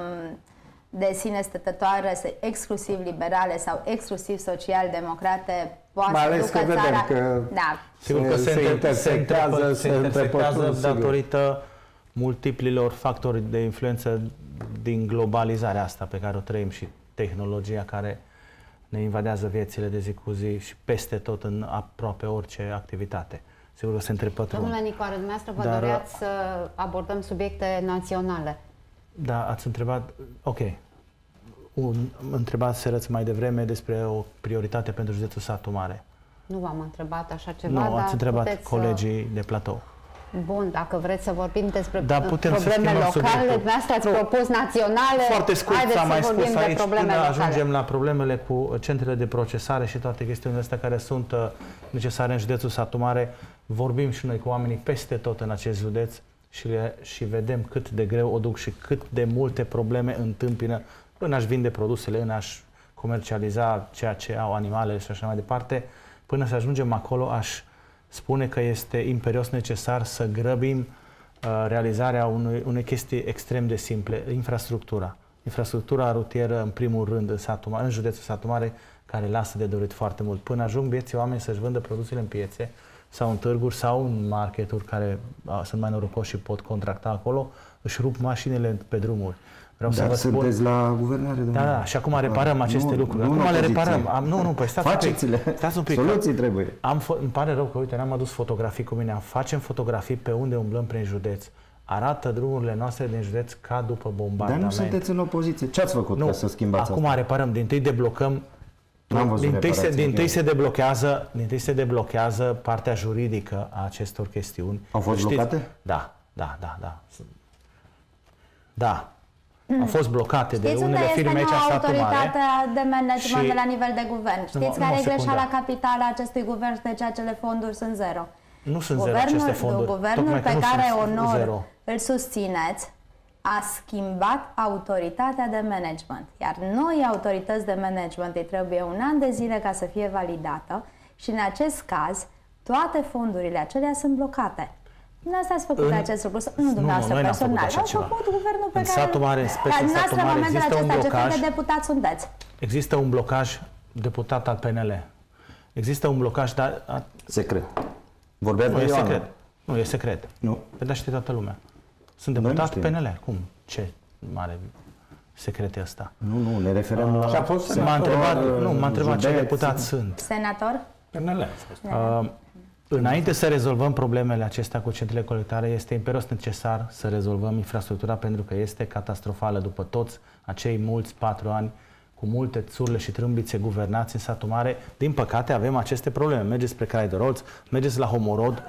de sine stătătoare, exclusiv liberale sau exclusiv social-democrate, poate mai ales să ducă că vedem țara... că sigur că se intersectează datorită multiplilor factori de influență din globalizarea asta pe care o trăim și tehnologia care ne invadează viețile de zi cu zi și peste tot în aproape orice activitate. Sigur că se întrepătrund. Domnule Nicoară, dumneavoastră vă doreați să abordăm subiecte naționale. Da, ați întrebat, ok, întrebați mai devreme despre o prioritate pentru județul Satu Mare. Nu v-am întrebat așa ceva, nu, ați întrebat colegii de platou. Bun, dacă vreți să vorbim despre probleme locale, dumneavoastră ați propus naționale. Foarte scurt, s-a mai spus aici, până ajungem la problemele cu centrele de procesare și toate chestiunile astea care sunt necesare în județul Satu Mare, vorbim și noi cu oamenii peste tot în acest județ și vedem cât de greu o duc și cât de multe probleme întâmpină în a-și vinde produsele, în a-și comercializa ceea ce au animalele și așa mai departe. Până să ajungem acolo, aș spune că este imperios necesar să grăbim realizarea unei chestii extrem de simple, infrastructura. Infrastructura rutieră, în primul rând, în județul Satu Mare, care lasă de dorit foarte mult. Până ajung vieții oameni să-și vândă produsele în piețe sau în târguri sau în marketuri care sunt mai norocoși și pot contracta acolo, își rup mașinile pe drumuri. Vreau să vă sunteți la guvernare, Da, și acum reparăm aceste lucruri. Acum le reparăm. Păi stați un pic. Soluții trebuie. Îmi pare rău că, uite, n-am adus fotografii cu mine. Facem fotografii pe unde umblăm prin județ. Arată drumurile noastre din județ ca după bombardament. Dar nu sunteți în opoziție. Ce ați făcut ca să schimbați acum reparăm. Din tâi deblocăm. Din tâi se deblochează partea juridică a acestor chestiuni. Au fost blocate? Da. Au fost blocate de unele firme aici în Satu Mare. Autoritatea de management de la nivel de guvern. Știți care e greșeala capitală a acestui guvern de ceea ce le fonduri sunt zero? Nu sunt zero aceste fonduri. Guvernul pe care onor îl susțineți a schimbat autoritatea de management. Iar noi, autorități de management, îi trebuie un an de zile ca să fie validată și în acest caz toate fondurile acelea sunt blocate. Dumneavoastră ați făcut acest lucru, nu dumneavoastră personal, au făcut guvernul pe care... În Satu Mare există un blocaj. Ce deputat sunteți? Există un blocaj, deputat al PNL. Există un blocaj, dar... Secret. Vorbeați de Ioana. Secret. Nu, e secret. Nu. Păi da, știe toată lumea. Sunt deputat PNL. Cum? Ce mare secret e ăsta? Nu, ne referăm la... M-a întrebat ce deputat sunt. Senator? PNL. Înainte să rezolvăm problemele acestea cu centrele colectare, este imperios necesar să rezolvăm infrastructura pentru că este catastrofală după toți acei mulți 4 ani cu multe țurle și trâmbițe guvernați în satul mare. Din păcate avem aceste probleme. Mergeți spre Crai de Rolț, mergeți la Homorod,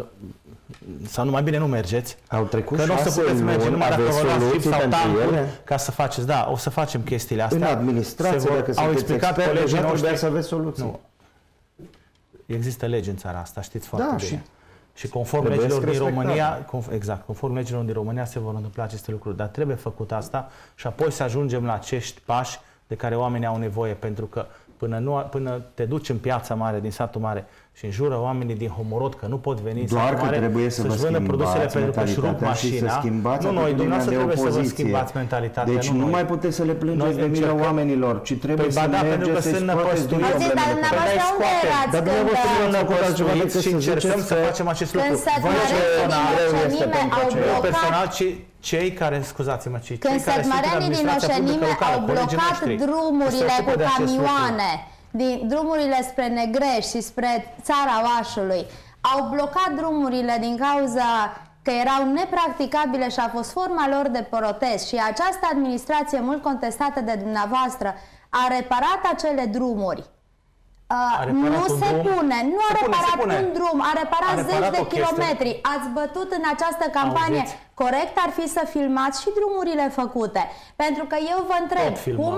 sau nu, mai bine nu mergeți. Au trecut că nu o să 6 puteți merge luni, numai dacă aveți vă luați soluții sau pentru tancuri ele? ca să faceți. Da, o să facem chestiile astea. În administrație, dacă au sunteți explicat expert, colegii deja noștri. trebuia să aveți soluții. Nu. Există legi în țara asta, știți foarte Da, bine. Și conform trebuie legilor din respectate. România, conform legilor din România se vor întâmpla aceste lucruri, dar trebuie făcut asta și apoi să ajungem la acești pași de care oamenii au nevoie, pentru că până te duci în piața mare din satul mare și înjură oamenii din Homorod că nu pot veni în Doar satul că mare trebuie să vă vândă produsele schimbați pentru că își rup mentalitatea și să mașina. schimbați Nu noi, dumneavoastră atitudinea de trebuie să vă opoziție. schimbați mentalitatea. Deci nu noi. mai puteți să le plângeți Noi de milă încercăm- oamenilor, ci trebuie Păi, să ba da, pentru că mergeți să-i sunt scoateți din năpăstuiți. Auziți, dar problemele. dumneavoastră Păi, unde erați Dar când... dumneavoastră nu ne Năpăstuiți și încercăm să facem acest lucru. Când Vă rog sătmărenii din personal, Moșenime au eu blocat... personal, cei care, scuzați-mă, cei Când care sunt în sătmărenii din administrația publică Moșenime locală, au colegii blocat noștri, drumurile se ocupă cu de acest lucru. camioane, din drumurile spre Negrești și spre Țara Vașului, au blocat drumurile din cauza că erau nepracticabile și a fost forma lor de protest, și această administrație mult contestată de dumneavoastră a reparat acele drumuri. Nu se pune, nu a reparat un drum, a reparat zeci de kilometri. Ați bătut în această campanie. Auziți? Corect ar fi să filmați și drumurile făcute. Pentru că eu vă întreb,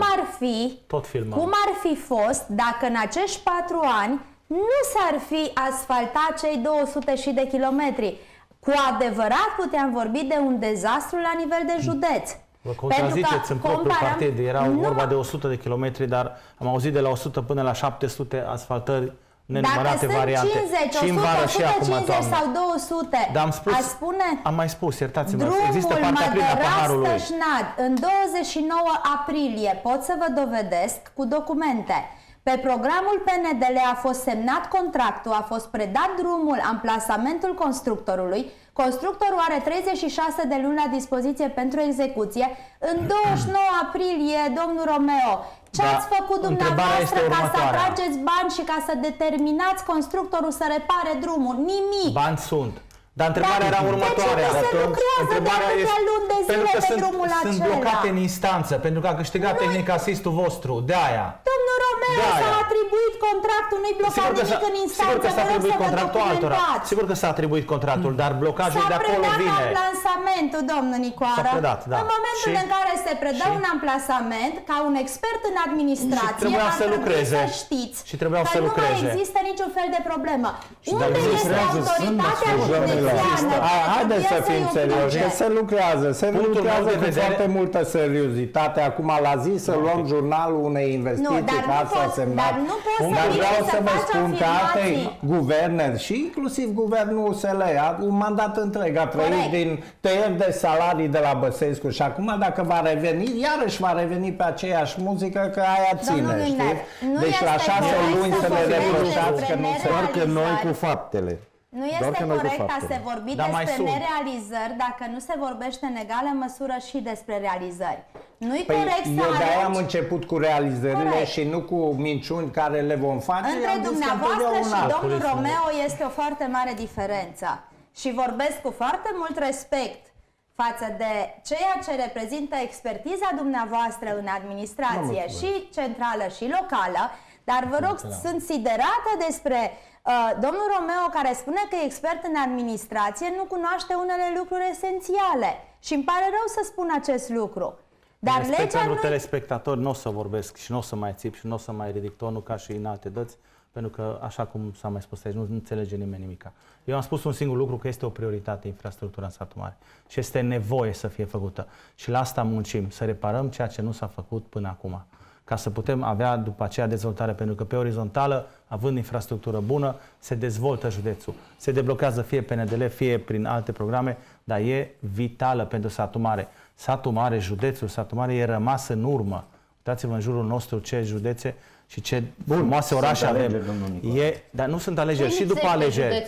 cum ar fi fost dacă în acești 4 ani nu s-ar fi asfaltat cei 200 și de kilometri? Cu adevărat puteam vorbi de un dezastru la nivel de județ. Vă contraziceți în propriul partid. Era vorba de 100 de kilometri, dar am auzit de la 100 până la 700 asfaltări, nenumărate variante. Dacă sunt 50, 100, 150 sau 200, dar am spus, am mai spus, iertați-mă, există partea plină a paharului. Mădăraș-Tășnad, în 29 aprilie, pot să vă dovedesc cu documente. Pe programul PNDL a fost semnat contractul, a fost predat drumul, amplasamentul constructorului. Constructorul are 36 de luni la dispoziție pentru execuție. În 29 aprilie, domnul Romeo, ce ați făcut dumneavoastră ca să atrageți bani și ca să determinați constructorul să repare drumul? Nimic! Bani sunt. Dar întrebarea era următoarea. De ce nu se lucrează de atâtea luni de zile pe drumul acela? Sunt blocate în instanță, pentru că a câștigat tehnic asistul vostru, de aia. Domnul Romeo, s-a atribuit contractul, nu-i blocat nimic în instanță. Sigur că s-a atribuit contractul altora. Sigur că s-a atribuit contractul, dar blocajul de acolo vine. S-a predat amplasamentul, domnul Nicoară. Predat, da. În momentul în care se predă un amplasament, ca un expert în administrație, ar trebui să știți că nu mai există niciun fel de problemă. Unde este autoritatea județeană? Haideți să fim serioși, că se lucrează. Se lucrează cu foarte multă seriozitate. Acum la zi să luăm jurnalul unei investiții ca să semnat. Dar nu poți să vreau să vă faci spun că alte afirmații. guverne și inclusiv guvernul USL un mandat întreg a trăit din tăieri de salarii de la Băsescu și acum dacă va reveni, iarăși va reveni pe aceeași muzică, că aia ține, știi? Deci la 6 luni să ne reproșați că nu se... Doar că noi cu faptele. Nu este corect a se vorbi despre nerealizări dacă nu se vorbește în egală măsură și despre realizări. Nu-i corect să eu de-aia am arunci... început cu realizările și nu cu minciuni care le vom face. Între dumneavoastră și domnul Romeo este o foarte mare diferență. Și vorbesc cu foarte mult respect față de ceea ce reprezintă expertiza dumneavoastră în administrație și centrală și locală, dar vă rog, sunt siderată despre domnul Romeo, care spune că e expert în administrație, nu cunoaște unele lucruri esențiale. Și îmi pare rău să spun acest lucru. Dar legea pentru telespectatori nu o să vorbesc și nu o să mai țip și nu o să mai ridic tonul ca și în alte dăți, pentru că, așa cum s-a mai spus aici, nu înțelege nimeni nimica. Eu am spus un singur lucru, că este o prioritate infrastructura în satul mare și este nevoie să fie făcută. Și la asta muncim, să reparăm ceea ce nu s-a făcut până acum, ca să putem avea după aceea dezvoltare, pentru că pe orizontală, având infrastructură bună, se dezvoltă județul. Se deblochează fie PNDL, fie prin alte programe, dar e vitală pentru satul mare. Satul mare, județul satul mare e rămas în urmă. Uitați-vă în jurul nostru ce județe și ce frumoase orașe avem. Dar nu sunt alegeri. Și după alegeri.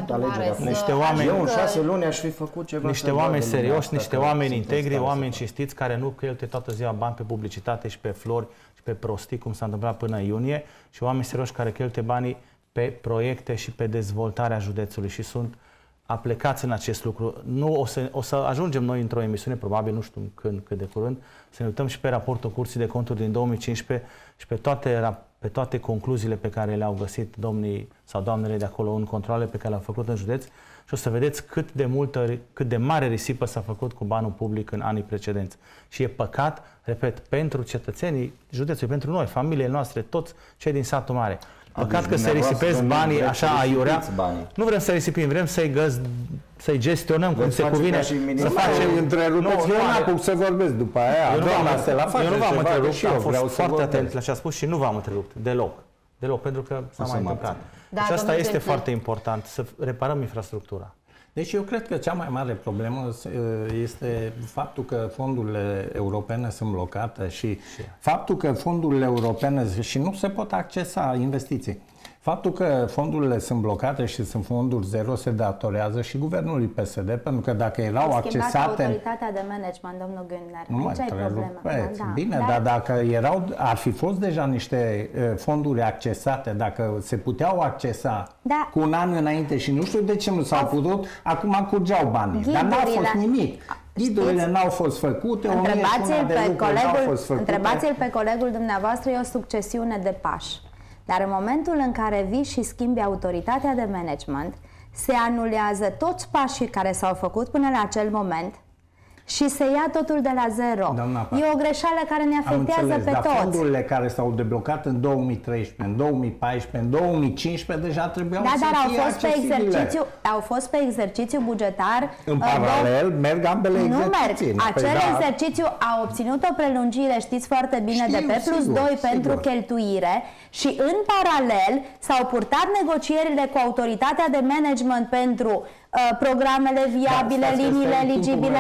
Niște oameni. Eu în 6 luni aș fi făcut ceva. Niște oameni serioși, niște oameni integri, oameni cinstiți, care nu cheltuie toată ziua bani pe publicitate și pe flori și pe prostii, cum s-a întâmplat până în iunie, și oameni serioși care cheltuie banii pe proiecte și pe dezvoltarea județului. Și sunt aplecați în acest lucru. Nu o să ajungem noi într-o emisiune, probabil, nu știu când, cât de curând, să ne uităm și pe raportul Curții de Conturi din 2015 și pe toate concluziile pe care le-au găsit domnii sau doamnele de acolo în controale pe care le-au făcut în județ și o să vedeți cât de mare risipă s-a făcut cu banul public în anii precedenți. Și e păcat, repet, pentru cetățenii județului, pentru noi, familiile noastre, toți cei din satul mare. Păcat că se risipesc banii așa aiurea. Nu vrem să risipim, vrem să-i gestionăm cum se cuvine. Să facem întrerupeți. Eu n-am cum să vorbesc după aia. Eu nu v-am întrerupt, am fost foarte atent la ce a spus și nu v-am întrerupt deloc. Deloc, pentru că s-a mai întâmplat. Și asta este foarte important, să reparăm infrastructura. Deci eu cred că cea mai mare problemă este faptul că fondurile europene sunt blocate și faptul că fondurile europene și nu se pot accesa investiții. Faptul că fondurile sunt blocate și sunt fonduri zero se datorează și guvernului PSD, pentru că dacă erau accesate... autoritatea de management, domnul Günther. Nu mai trebuie. Bine, dar dacă ar fi fost deja niște fonduri accesate, dacă se puteau accesa cu un an înainte și nu știu de ce nu s-au putut, acum curgeau banii. Dar n-a fost nimic. Ghidurile n-au fost făcute, întrebați-l pe colegul dumneavoastră, e o succesiune de pași. Dar în momentul în care vii și schimbi autoritatea de management, se anulează toți pașii care s-au făcut până la acel moment și se ia totul de la zero. E o greșeală care ne afectează pe toți. Fondurile care s-au deblocat în 2013, în 2014, în 2015 deja trebuiau să fie accesibile. Au fost pe exercițiu bugetar. În paralel merg ambele exerciții. Nu merg. Acel exercițiu a obținut o prelungire, știți foarte bine, de pe plus 2 pentru cheltuire și în paralel s-au purtat negocierile cu autoritatea de management pentru programele viabile, liniile eligibile.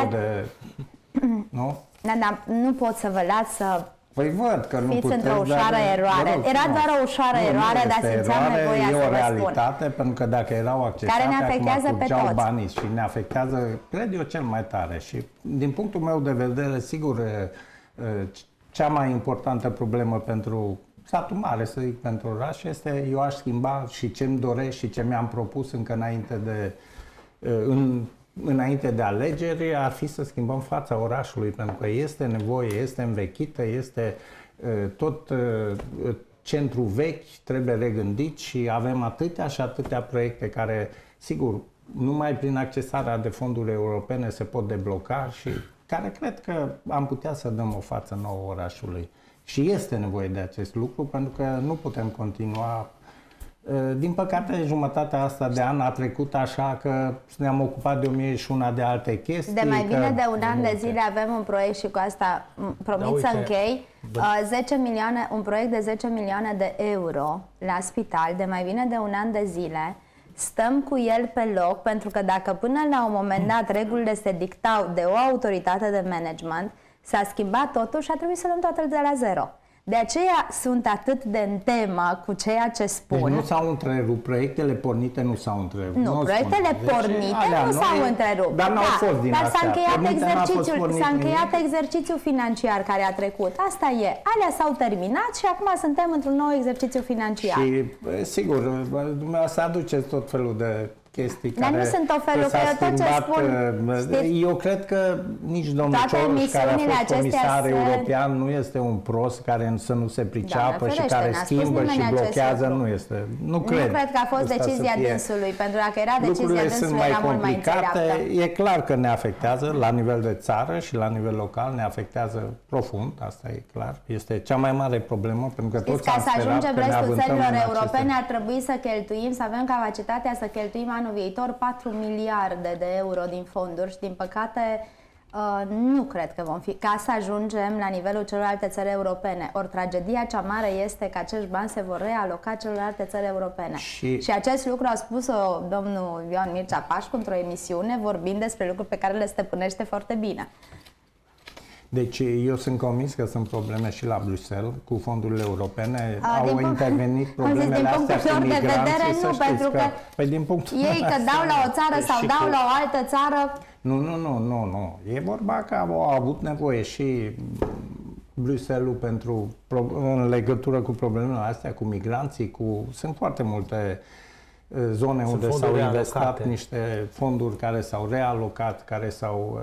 Nu? Nu pot să vă las să văd că fiți într-o ușoară eroare. Era doar o ușoară eroare, dar simțeam nevoia să vă spun. E o realitate, pentru că dacă erau accesate, care ne afectează acum pe toți. Banii și ne afectează, cred eu, cel mai tare. Și din punctul meu de vedere, sigur, cea mai importantă problemă pentru satul mare, să zic, pentru oraș, este eu aș schimba și ce-mi doresc și ce mi-am propus încă înainte de alegeri, ar fi să schimbăm fața orașului, pentru că este nevoie, este învechită, este tot centru vechi, trebuie regândit și avem atâtea și atâtea proiecte care, sigur, numai prin accesarea de fonduri europene se pot debloca și care cred că am putea să dăm o față nouă orașului. Și este nevoie de acest lucru, pentru că nu putem continua. Din păcate, jumătatea asta de an a trecut așa că ne-am ocupat de 1001 de alte chestii. De mai bine de un an de zile avem un proiect și cu asta promit să închei. 10 milioane, un proiect de 10 milioane de euro la spital de mai bine de un an de zile. Stăm cu el pe loc, pentru că dacă până la un moment dat regulile se dictau de o autoritate de management, s-a schimbat totul și a trebuit să luăm totul de la zero. De aceea sunt atât de în temă cu ceea ce spun. Deci nu s-au întrerupt, proiectele pornite nu s-au întrerupt. Nu, proiectele pornite nu s-au întrerupt. Dar n-au fost din astea. S-a încheiat exercițiul financiar care a trecut. Asta e. Alea s-au terminat și acum suntem într-un nou exercițiu financiar. Și, sigur, dumneavoastră aduceți tot felul de chestii dar care nu sunt o felul, că eu tot ce spun, eu cred că nici domnul Cioloș, care a fost comisar european, nu este un prost care să nu se priceapă și care schimbă și blochează, nu este. Nu cred că a fost decizia dânsului, pentru că era decizia dânsului, era mult mai înțeleaptă. E clar că ne afectează la nivel de țară și la nivel local, ne afectează profund, asta e clar. Este cea mai mare problemă, pentru că toți am sperat că ne avântăm în aceste... Ca să ajungem restul țărilor europene, ar trebui să cheltuim, să avem capacitatea să cheltuim anul viitor 4 miliarde de euro din fonduri și din păcate nu cred că vom fi ca să ajungem la nivelul celorlalte țări europene. Ori tragedia cea mare este că acești bani se vor realoca celorlalte țări europene. Și acest lucru a spus-o domnul Ion Mircea Pașcu într-o emisiune vorbind despre lucruri pe care le stăpânește foarte bine. Deci eu sunt convins că sunt probleme și la Bruxelles cu fondurile europene. Au intervenit problemele astea cu migranții, să știți că... Păi din punctul ei că dau la o țară sau dau la o altă țară... Nu. E vorba că au avut nevoie și Bruxelles în legătură cu problemele astea, cu migranții, sunt foarte multe zone unde fonduri s-au investat realocate. niște fonduri care s-au realocat, care s-au...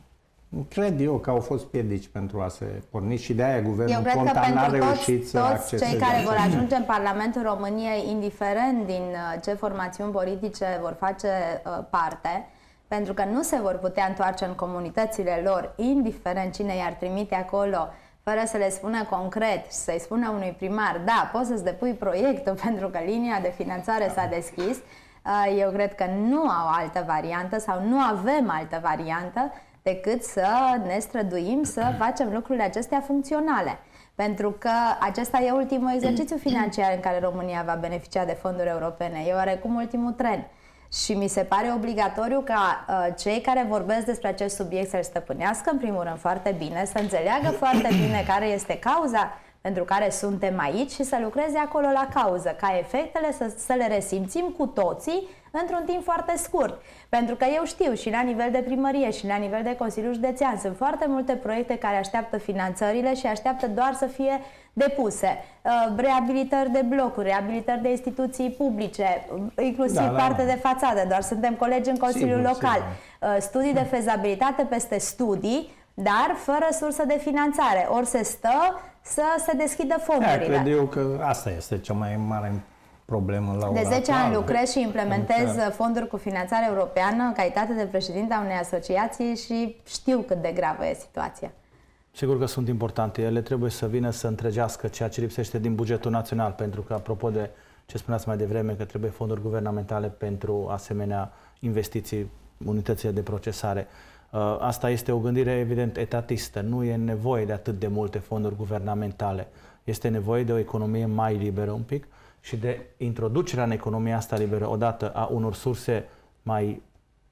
Cred eu că au fost piedici pentru a se porni și de aia guvernul Eu cred că Ponta n-a pentru reușit să toți acceseze. cei care vor ajunge în Parlamentul României, indiferent din ce formațiuni politice vor face parte, pentru că nu se vor putea întoarce în comunitățile lor, indiferent cine i-ar trimite acolo, fără să le spună concret și să-i spună unui primar, da, poți să-ți depui proiectul pentru că linia de finanțare s-a deschis, eu cred că nu au altă variantă sau nu avem altă variantă decât să ne străduim să facem lucrurile acestea funcționale. Pentru că acesta e ultimul exercițiu financiar în care România va beneficia de fonduri europene. E oarecum ultimul tren. Și mi se pare obligatoriu ca cei care vorbesc despre acest subiect să-l stăpânească în primul rând foarte bine, să înțeleagă foarte bine care este cauza pentru care suntem aici și să lucreze acolo la cauză, ca efectele să le resimțim cu toții într-un timp foarte scurt. Pentru că eu știu și la nivel de primărie și la nivel de Consiliul Județean sunt foarte multe proiecte care așteaptă finanțările și așteaptă doar să fie depuse. Reabilitări de blocuri, reabilitări de instituții publice, inclusiv parte de fațadă, doar suntem colegi în Consiliul Local. Studii de fezabilitate peste studii, dar fără sursă de finanțare. Ori se stă să se deschidă fondurile. Cred eu că asta este cea mai mare problemă la ora De 10 ani actuală. lucrez și implementez fonduri cu finanțare europeană în calitate de președinte a unei asociații și știu cât de gravă e situația. Sigur că sunt importante. Ele trebuie să vină să întregească ceea ce lipsește din bugetul național, pentru că, apropo de ce spuneați mai devreme, că trebuie fonduri guvernamentale pentru asemenea investiții, unitățile de procesare. Asta este o gândire, evident, etatistă. Nu e nevoie de atât de multe fonduri guvernamentale. Este nevoie de o economie mai liberă un pic și de introducerea în economia asta liberă, odată, a unor surse mai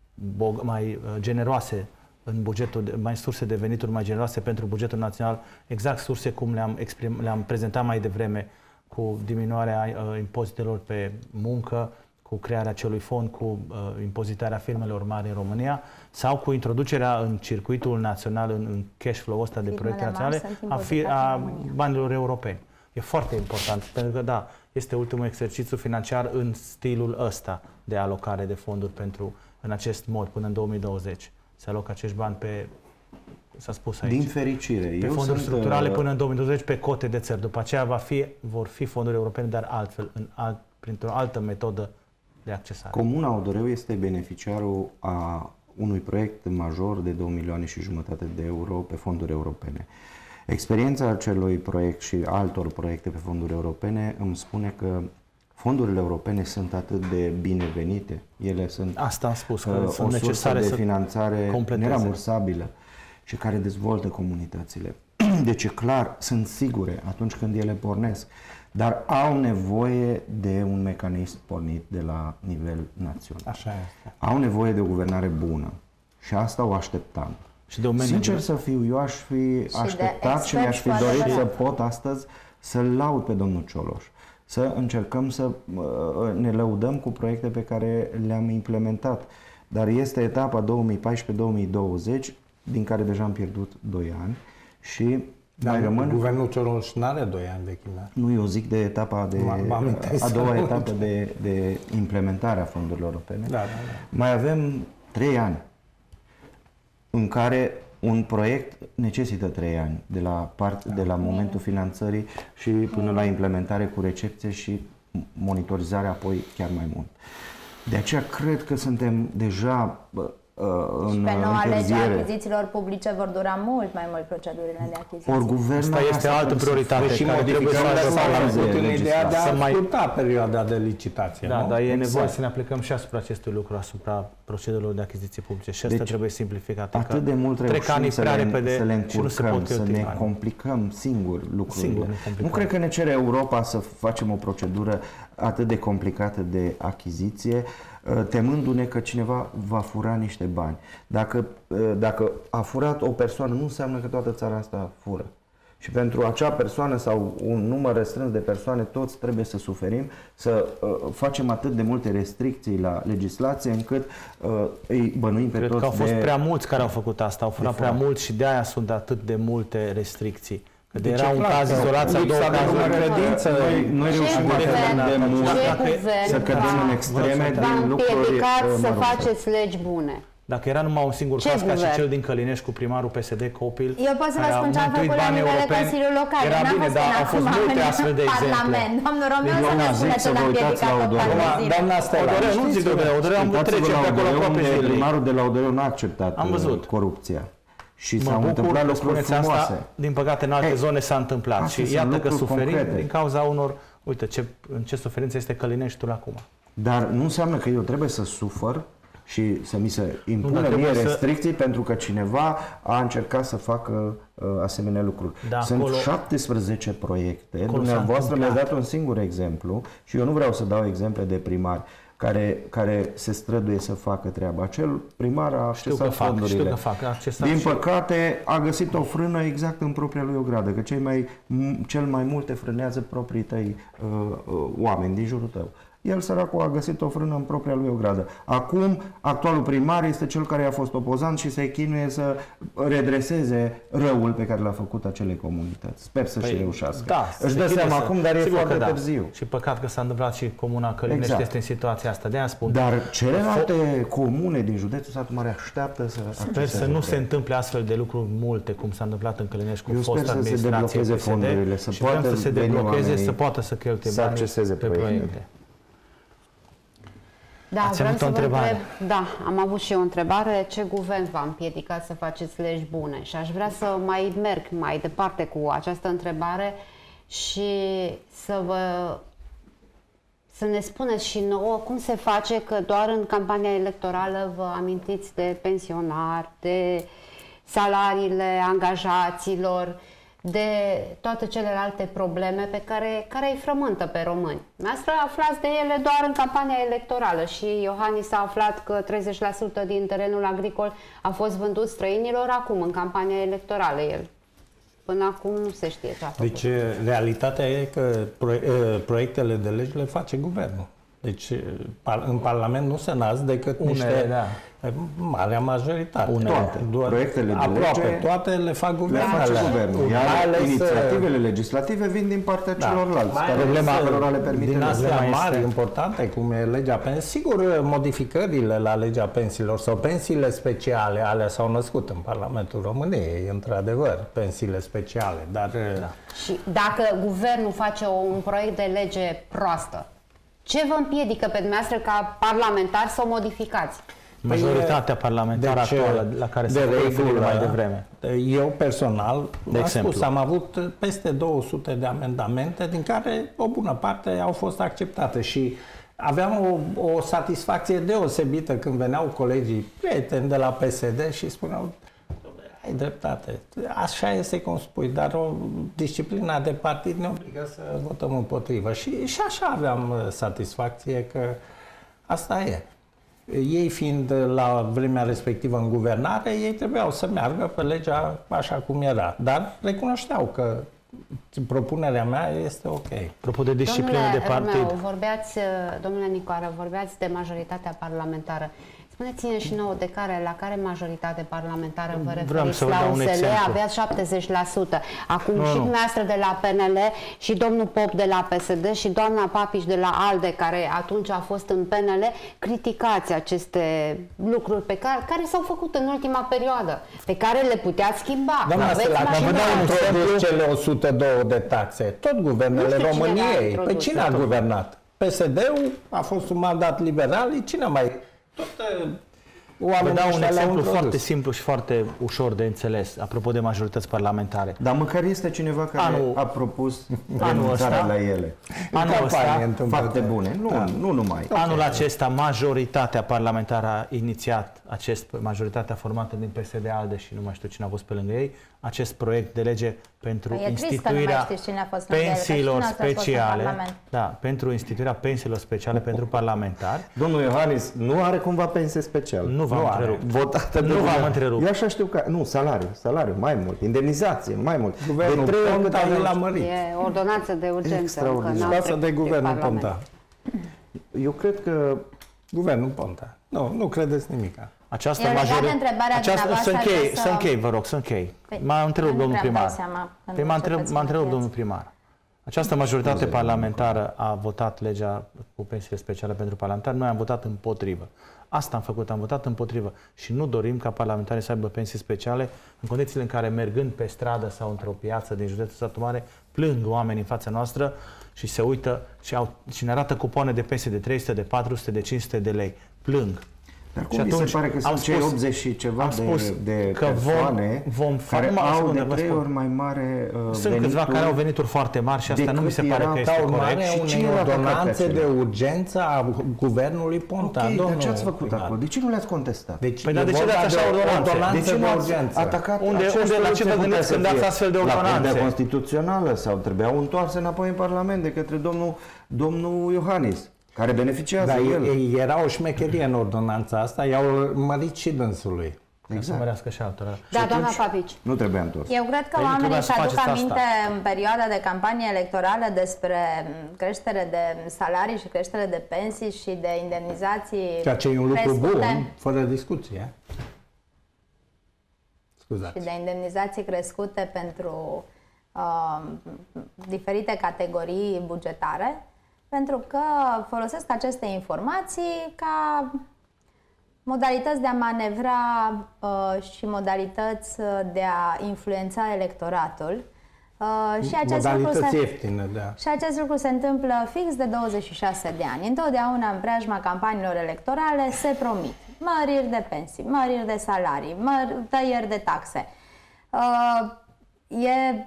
generoase în bugetul, mai surse de venituri mai generoase pentru bugetul național, exact surse cum le-am prezentat mai devreme, cu diminuarea impozitelor pe muncă, cu crearea acelui fond, cu impozitarea firmelor mari în România, sau cu introducerea în circuitul național, în cash flow ăsta de proiecte naționale, a banilor europeni. E foarte important, pentru că, da, este ultimul exercițiu financiar în stilul ăsta de alocare de fonduri în acest mod, până în 2020. Se alocă acești bani pe, s-a spus aici, din fericire, pe fonduri structurale până în 2020 pe cote de țări. După aceea vor fi fonduri europene, dar altfel, printr-o altă metodă de accesare. Comuna Odoreu este beneficiarul a unui proiect major de 2,5 milioane de euro pe fonduri europene. Experiența acelui proiect și altor proiecte pe fonduri europene îmi spune că fondurile europene sunt atât de binevenite. Ele sunt asta am spus, că sunt o necesare sursă de finanțare nerambursabilă și care dezvoltă comunitățile. Deci, e clar, sunt sigure atunci când ele pornesc, dar au nevoie de un mecanism pornit de la nivel național. Așa este. Au nevoie de o guvernare bună și asta o așteptam. Și de sincer să fiu, eu aș fi așteptat și mi-aș fi dorit să pot astăzi să-l laud pe domnul Cioloș. Să încercăm să ne lăudăm cu proiecte pe care le-am implementat. Dar este etapa 2014-2020, din care deja am pierdut 2 ani și mai rămân... Guvernul Cioloș nu are 2 ani vechime. Nu, eu zic de etapa a doua etapă de implementare a fondurilor europene. Da. Mai avem 3 ani în care un proiect necesită 3 ani de la momentul finanțării și până la implementare cu recepție și monitorizare apoi chiar mai mult. De aceea cred că suntem deja în pe noua lege a întârziere. achizițiilor publice vor dura mult mai mult procedurile de achiziție. Ori guvernul asta este altă prioritate și care trebuie să modificăm în ideea de a scurta perioada de licitație. Da, nu? dar e nevoie să ne aplicăm și asupra acestui lucru, asupra procedurilor de achiziții publice și asta trebuie simplificat. Atât de mult reușim să le încurcăm, să ne bani. complicăm singuri lucrurile. Singur Nu cred că ne cere Europa să facem o procedură atât de complicată de achiziție, temându-ne că cineva va fura niște bani. Dacă a furat o persoană, nu înseamnă că toată țara asta fură. Și pentru acea persoană sau un număr restrâns de persoane, toți trebuie să suferim, să facem atât de multe restricții la legislație, încât îi bănuim pe toți. Cred că au fost prea mulți care au făcut asta, au furat prea mult și de aia sunt atât de multe restricții. Că de era un caz izolat sau două lipsa de cazuri. credință. Noi reușim să cădem în extreme din lucruri să mărunte. faceți legi bune? Dacă era numai un singur Ce caz, ca și guvern? cel din Călinești cu primarul PSD Copil, Eu pot să vă care a spun ce am mântuit făcut la banii nivel de europeni, Consiliul Local. era N-am bine, fost dar până au fost acum multe în astfel de exemple. Parlament. Domnul Romeo să Doamna, ne spună zic ce să vă l-a uitați împiedicat la în Odoreu. Parlament. Doamna Stella, Odoreu, nu zic de Odoreu, am trece pe acolo aproape zilnic. Primarul de la Odoreu n-a acceptat Am văzut. corupția. Și Mă s-au bucur întâmplat că lucruri spuneți frumoase. asta, din păcate în alte zone s-a întâmplat astea și sunt iată că lucruri suferim concrete. din cauza unor, uite în ce suferință este Călineștiul acum. Dar nu înseamnă că eu trebuie să sufăr și să mi se dar impună mie trebuie să- restricții pentru că cineva a încercat să facă asemenea lucruri. Da, Sunt acolo- 17 proiecte. acolo s-a Dumneavoastră mi-ați întâmplat. dat un singur exemplu și eu nu vreau să dau exemple de primari care se străduie să facă treaba. Acel primar a Știu accesat că fac, fondurile. știu că fac. a accesat Din și- păcate, a găsit o frână exact în propria lui ogradă, că cel mai multe frânează proprii tăi oameni din jurul tău. El, săracul, a găsit o frână în propria lui ogradă. Acum, actualul primar este cel care a fost opozant și se chinuie să redreseze răul pe care l-a făcut acele comunități. Sper să și reușească. Da, Își se dă chinuie seama să- acum, dar e sigur că foarte da. târziu. Și păcat că s-a întâmplat și Comuna Călinești Exact. este în situația asta. De-aia spun. Dar celelalte comune din județul Satu Mare așteaptă să Sper acceseze să nu se treaba. întâmple astfel de lucruri multe, cum s-a întâmplat în Călinești cu Eu sper fosta să se administrație deblocheze PSD fondurile, să și vrem poată să se veni deblocheze, oamenii să poată să cheltuie să banii acceseze pe proiectele. proiecte. Da, Ați vreau avut să o vă întrebare? întreb, da, am avut și eu o întrebare. Ce guvern v-a împiedicat să faceți legi bune? Și aș vrea să mai merg mai departe cu această întrebare și să ne spuneți și nouă cum se face că doar în campania electorală vă amintiți de pensionari, de salariile angajaților, de toate celelalte probleme pe care îi frământă pe români. Noastră aflați de ele doar în campania electorală și Iohannis a aflat că 30% din terenul agricol a fost vândut străinilor acum, în campania electorală. El până acum nu se știe ce a făcut. Deci, realitatea e că proiectele de legi le face guvernul. Deci, în Parlament nu se nasc decât niște... da. Marea majoritate. Toate. Proiectele de aproape lege toate le fac Le guvernul. face guvernul, Mai iar ales, inițiativele legislative vin din partea celorlalți, mai care ales, cărora le permite din legea. astea Problema mari, este- importante, cum e legea pensiilor. Sigur, modificările la legea pensiilor sau pensiile speciale, alea s-au născut în Parlamentul României, într-adevăr, pensiile speciale, dar... Și dacă guvernul face un proiect de lege proastă, ce vă împiedică pe dumneavoastră ca parlamentar să o modificați? Majoritatea parlamentară Deci, actuală la care se de făcut referire regulă, mai devreme. Eu personal, De am exemplu. spus, am avut peste 200 de amendamente, din care o bună parte au fost acceptate și aveam o satisfacție deosebită când veneau colegii prieteni de la PSD și spuneau: ai dreptate, așa este cum spui, dar o disciplina de partid ne obligă să votăm împotrivă. Și așa aveam satisfacție că asta e. Ei fiind la vremea respectivă în guvernare, ei trebuiau să meargă pe legea așa cum era. Dar recunoșteau că propunerea mea este ok. Apropo de disciplină de partid, Domnule Nicoară, vorbeați de majoritatea parlamentară. Spuneți-ne și nouă la care majoritate parlamentară vă referiți? să vă La dau un USL exemplu. aveați 70%. Acum și dumneavoastră de la PNL și domnul Pop de la PSD și doamna Papici de la ALDE, care atunci a fost în PNL, criticați aceste lucruri care s-au făcut în ultima perioadă, pe care le puteați schimba. Doamna Aveți Stella, că vă majoritate. dau introdus cele 102 de taxe. Tot Nu guvernele știu cine le-a României. introdus. Pe cine a guvernat? PSD-ul a fost un mandat liberal. Cine mai... Tot vă oamenii dau un ăștia le-au exemplu introdus. foarte simplu și foarte ușor de înțeles, apropo de majorități parlamentare. Dar măcar este cineva care a propus renunțarea ăsta- la ele. Anul campanie ăsta, întâmplată. Fapte bune. Nu numai. Anul acesta, majoritatea parlamentară a inițiat majoritatea formată din PSD-ALDE și nu mai știu cine a fost pe lângă ei, acest proiect de lege pentru Păi e trist că nu instituirea mai știți cine a fost lângă el, că pensiilor și dumneavoastră ați fost în speciale, Parlament. da, pentru instituirea pensiilor speciale pentru parlamentari. Domnul Iohannis nu are cumva pensie specială. Nu v-am întrerupt. Votată de Nu v-am guvern. întrerupt. Eu așa știu că... Nu, salariu, mai mult. Indemnizație, mai mult. Guvernul de 3 ori cât Ponta avem. l-a mărit. E ordonanță de urgență. Extraordinar. încă n-a Lasă trecut de guvernul Parlament. Ponta. Eu cred că Guvernul Ponta. Nu credeți nimica. Această Eu legat de majoritate... întrebarea dumneavoastră, Să închei, vă rog, să închei. M-a întrerupt nu domnul prea îmi dau primar. seama când Păi m-a începeți să întrerupt mă domnul primar. Această majoritate parlamentară a votat legea cu pensiile speciale pentru parlamentari. Noi am votat împotrivă. Asta am făcut, am votat împotrivă. Și nu dorim ca parlamentarii să aibă pensii speciale în condițiile în care, mergând pe stradă sau într-o piață din județul Satu Mare, plâng oameni în fața noastră și se uită și ne arată cupoane de pensii de 300, de 400, de 500 de lei. Plâng. Dar cum vi se pare că sunt cei 80 și ceva de persoane care au de 3 ori mai mare Sunt câțiva care au venituri foarte mari și asta nu mi se pare că este corect. Și unei ordonanțe de urgență a guvernului Ponta. Ok, dar ce ați făcut acolo? De ce nu le-ați contestat? Păi dar de ce dați așa ordonanțe? De ce nu ați atacat? La ce vă gândiți când dați astfel de ordonanțe? La Curtea Constituțională sau trebuiau întoarse înapoi în Parlament de către domnul Iohannis, care beneficiază el. Era o șmecherie în ordonanța asta, i-au mărit și dânsului. Exact. Să mărească și altora. Da, doamna Papici. Nu trebuia întors. Eu cred că oamenii își aduc aminte în perioada de campanie electorală despre creștere de salarii și creștere de pensii și de indemnizații. Ceea ce e un lucru bun, fără discuție. Scuzați. Și de indemnizații crescute pentru diferite categorii bugetare, pentru că folosesc aceste informații ca modalități de a manevra și modalități de a influența electoratul. Și modalități ieftine, da. Și acest lucru se întâmplă fix de 26 de ani. Întotdeauna în preajma campaniilor electorale se promit măriri de pensii, măriri de salarii, tăieri de taxe. E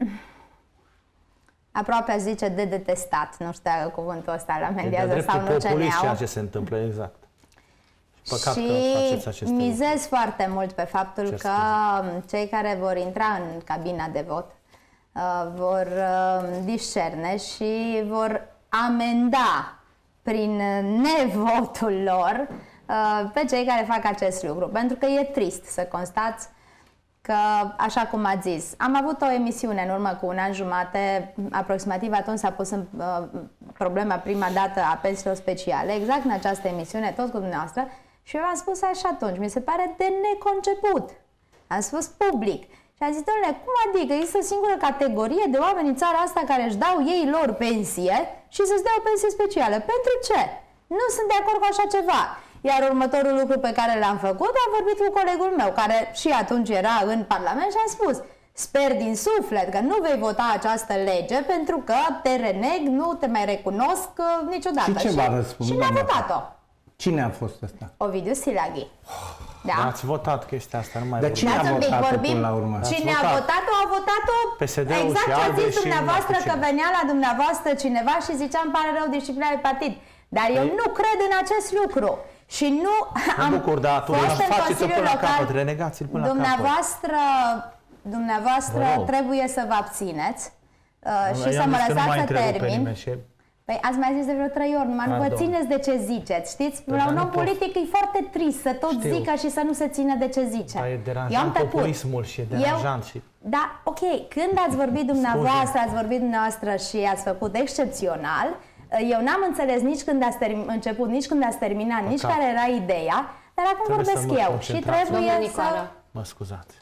aproape aș zice de detestat, nu știu dacă cuvântul ăsta la mediază sau nu ceea ce se întâmplă, exact. Păcat și mizez foarte mult pe faptul că cei care vor intra în cabina de vot vor discerne și vor amenda prin nevotul lor pe cei care fac acest lucru. Pentru că e trist să constați că, așa cum ați zis, am avut o emisiune în urmă cu un an jumate, aproximativ atunci s-a pus în problema prima dată a pensiilor speciale, exact în această emisiune, toți cu dumneavoastră, și eu am spus așa atunci, mi se pare de neconceput. Am spus public. Și am zis, domnule, cum adică există o singură categorie de oameni în țara asta care își dau ei lor pensie și să-ți dea o pensie specială? Pentru ce? Nu sunt de acord cu așa ceva. Iar următorul lucru pe care l-am făcut, am vorbit cu colegul meu, care și atunci era în Parlament și am spus: sper din suflet că nu vei vota această lege pentru că te reneg, nu te mai recunosc niciodată. Și ce v-a răspuns? Și ne-a votat-o. Cine a fost ăsta? Ovidiu Silaghi. Da. Ați votat chestia asta, nu mai Dar cine a votat-o până la urmă? Cine a votat-o, a votat-o PSD-ul exact și ce a ALDE zis și dumneavoastră, că venea la dumneavoastră cineva și zicea îmi pare rău disciplina de partid. Dar eu nu cred în acest lucru. Și nu am bucur, dar fost în Consiliul Local. Renegați-l până Dumneavoastră trebuie să vă abțineți și să mă lăsați să termin. Păi ați mai zis de vreo 3 ori, numai nu vă țineți de ce ziceți, știți? La un om politic e foarte trist să tot zică și să nu se țină de ce zice. E deranjant populismul și e deranjant și... Da, ok, când ați vorbit dumneavoastră și ați făcut excepțional, eu n-am înțeles nici când ați început, nici când ați terminat, nici care era ideea, dar acum vorbesc eu și trebuie să... Mă scuzați.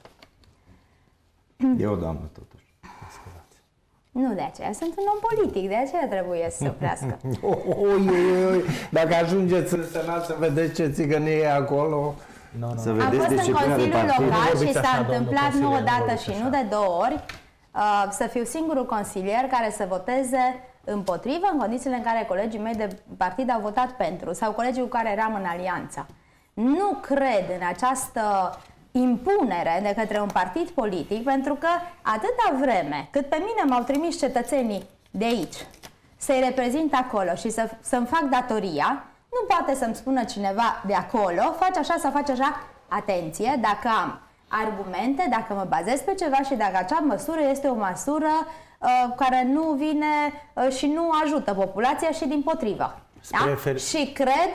E o doamnă totuși. Nu de aceea, sunt un om politic, de aceea trebuie să se oprească. Dacă ajungeți în Senat să vedeți ce țigănie e acolo... Să am fost în Consiliul Local și s-a întâmplat nu o dată și nu de 2 ori să fiu singurul consilier care să voteze împotrivă în condițiile în care colegii mei de partid au votat pentru sau colegii cu care eram în alianță. Nu cred în această impunere de către un partid politic, pentru că atâta vreme cât pe mine m-au trimis cetățenii de aici să-i reprezint acolo și să-mi fac datoria, nu poate să-mi spună cineva de acolo, faci așa sau faci așa. Atenție, dacă am argumente, dacă mă bazez pe ceva și dacă acea măsură este o măsură care nu vine și nu ajută populația și dimpotrivă. Da? Și cred...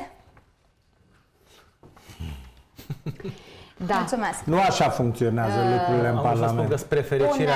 Da. Mulțumesc. Nu așa funcționează lucrurile în Parlament. Spre fericirea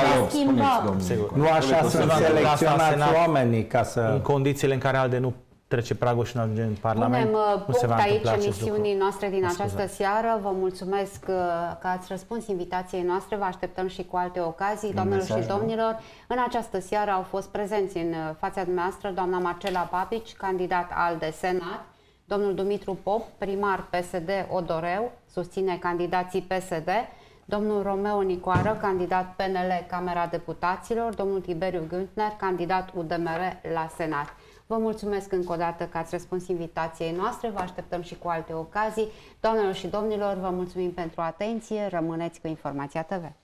Nu așa sunt selecționați oamenii ca să... În condițiile în care ALDE nu trece pragul și nu ajunge în Parlament, Punem nu se va punct aici întâmpla acest lucru. emisiunii noastre din Mă această scuzați. seară. Vă mulțumesc că ați răspuns invitației noastre. Vă așteptăm și cu alte ocazii. Doamnelor și domnilor, în această seară au fost prezenți în fața dumneavoastră doamna Marcela Papici, candidat ALDE Senat, domnul Dumitru Pop, primar PSD Odoreu, susține candidații PSD, domnul Romeo Nicoară, candidat PNL Camera Deputaților, domnul Tiberiu Güntner, candidat UDMR la Senat. Vă mulțumesc încă o dată că ați răspuns invitației noastre, vă așteptăm și cu alte ocazii. Doamnelor și domnilor, vă mulțumim pentru atenție, rămâneți cu Informația TV.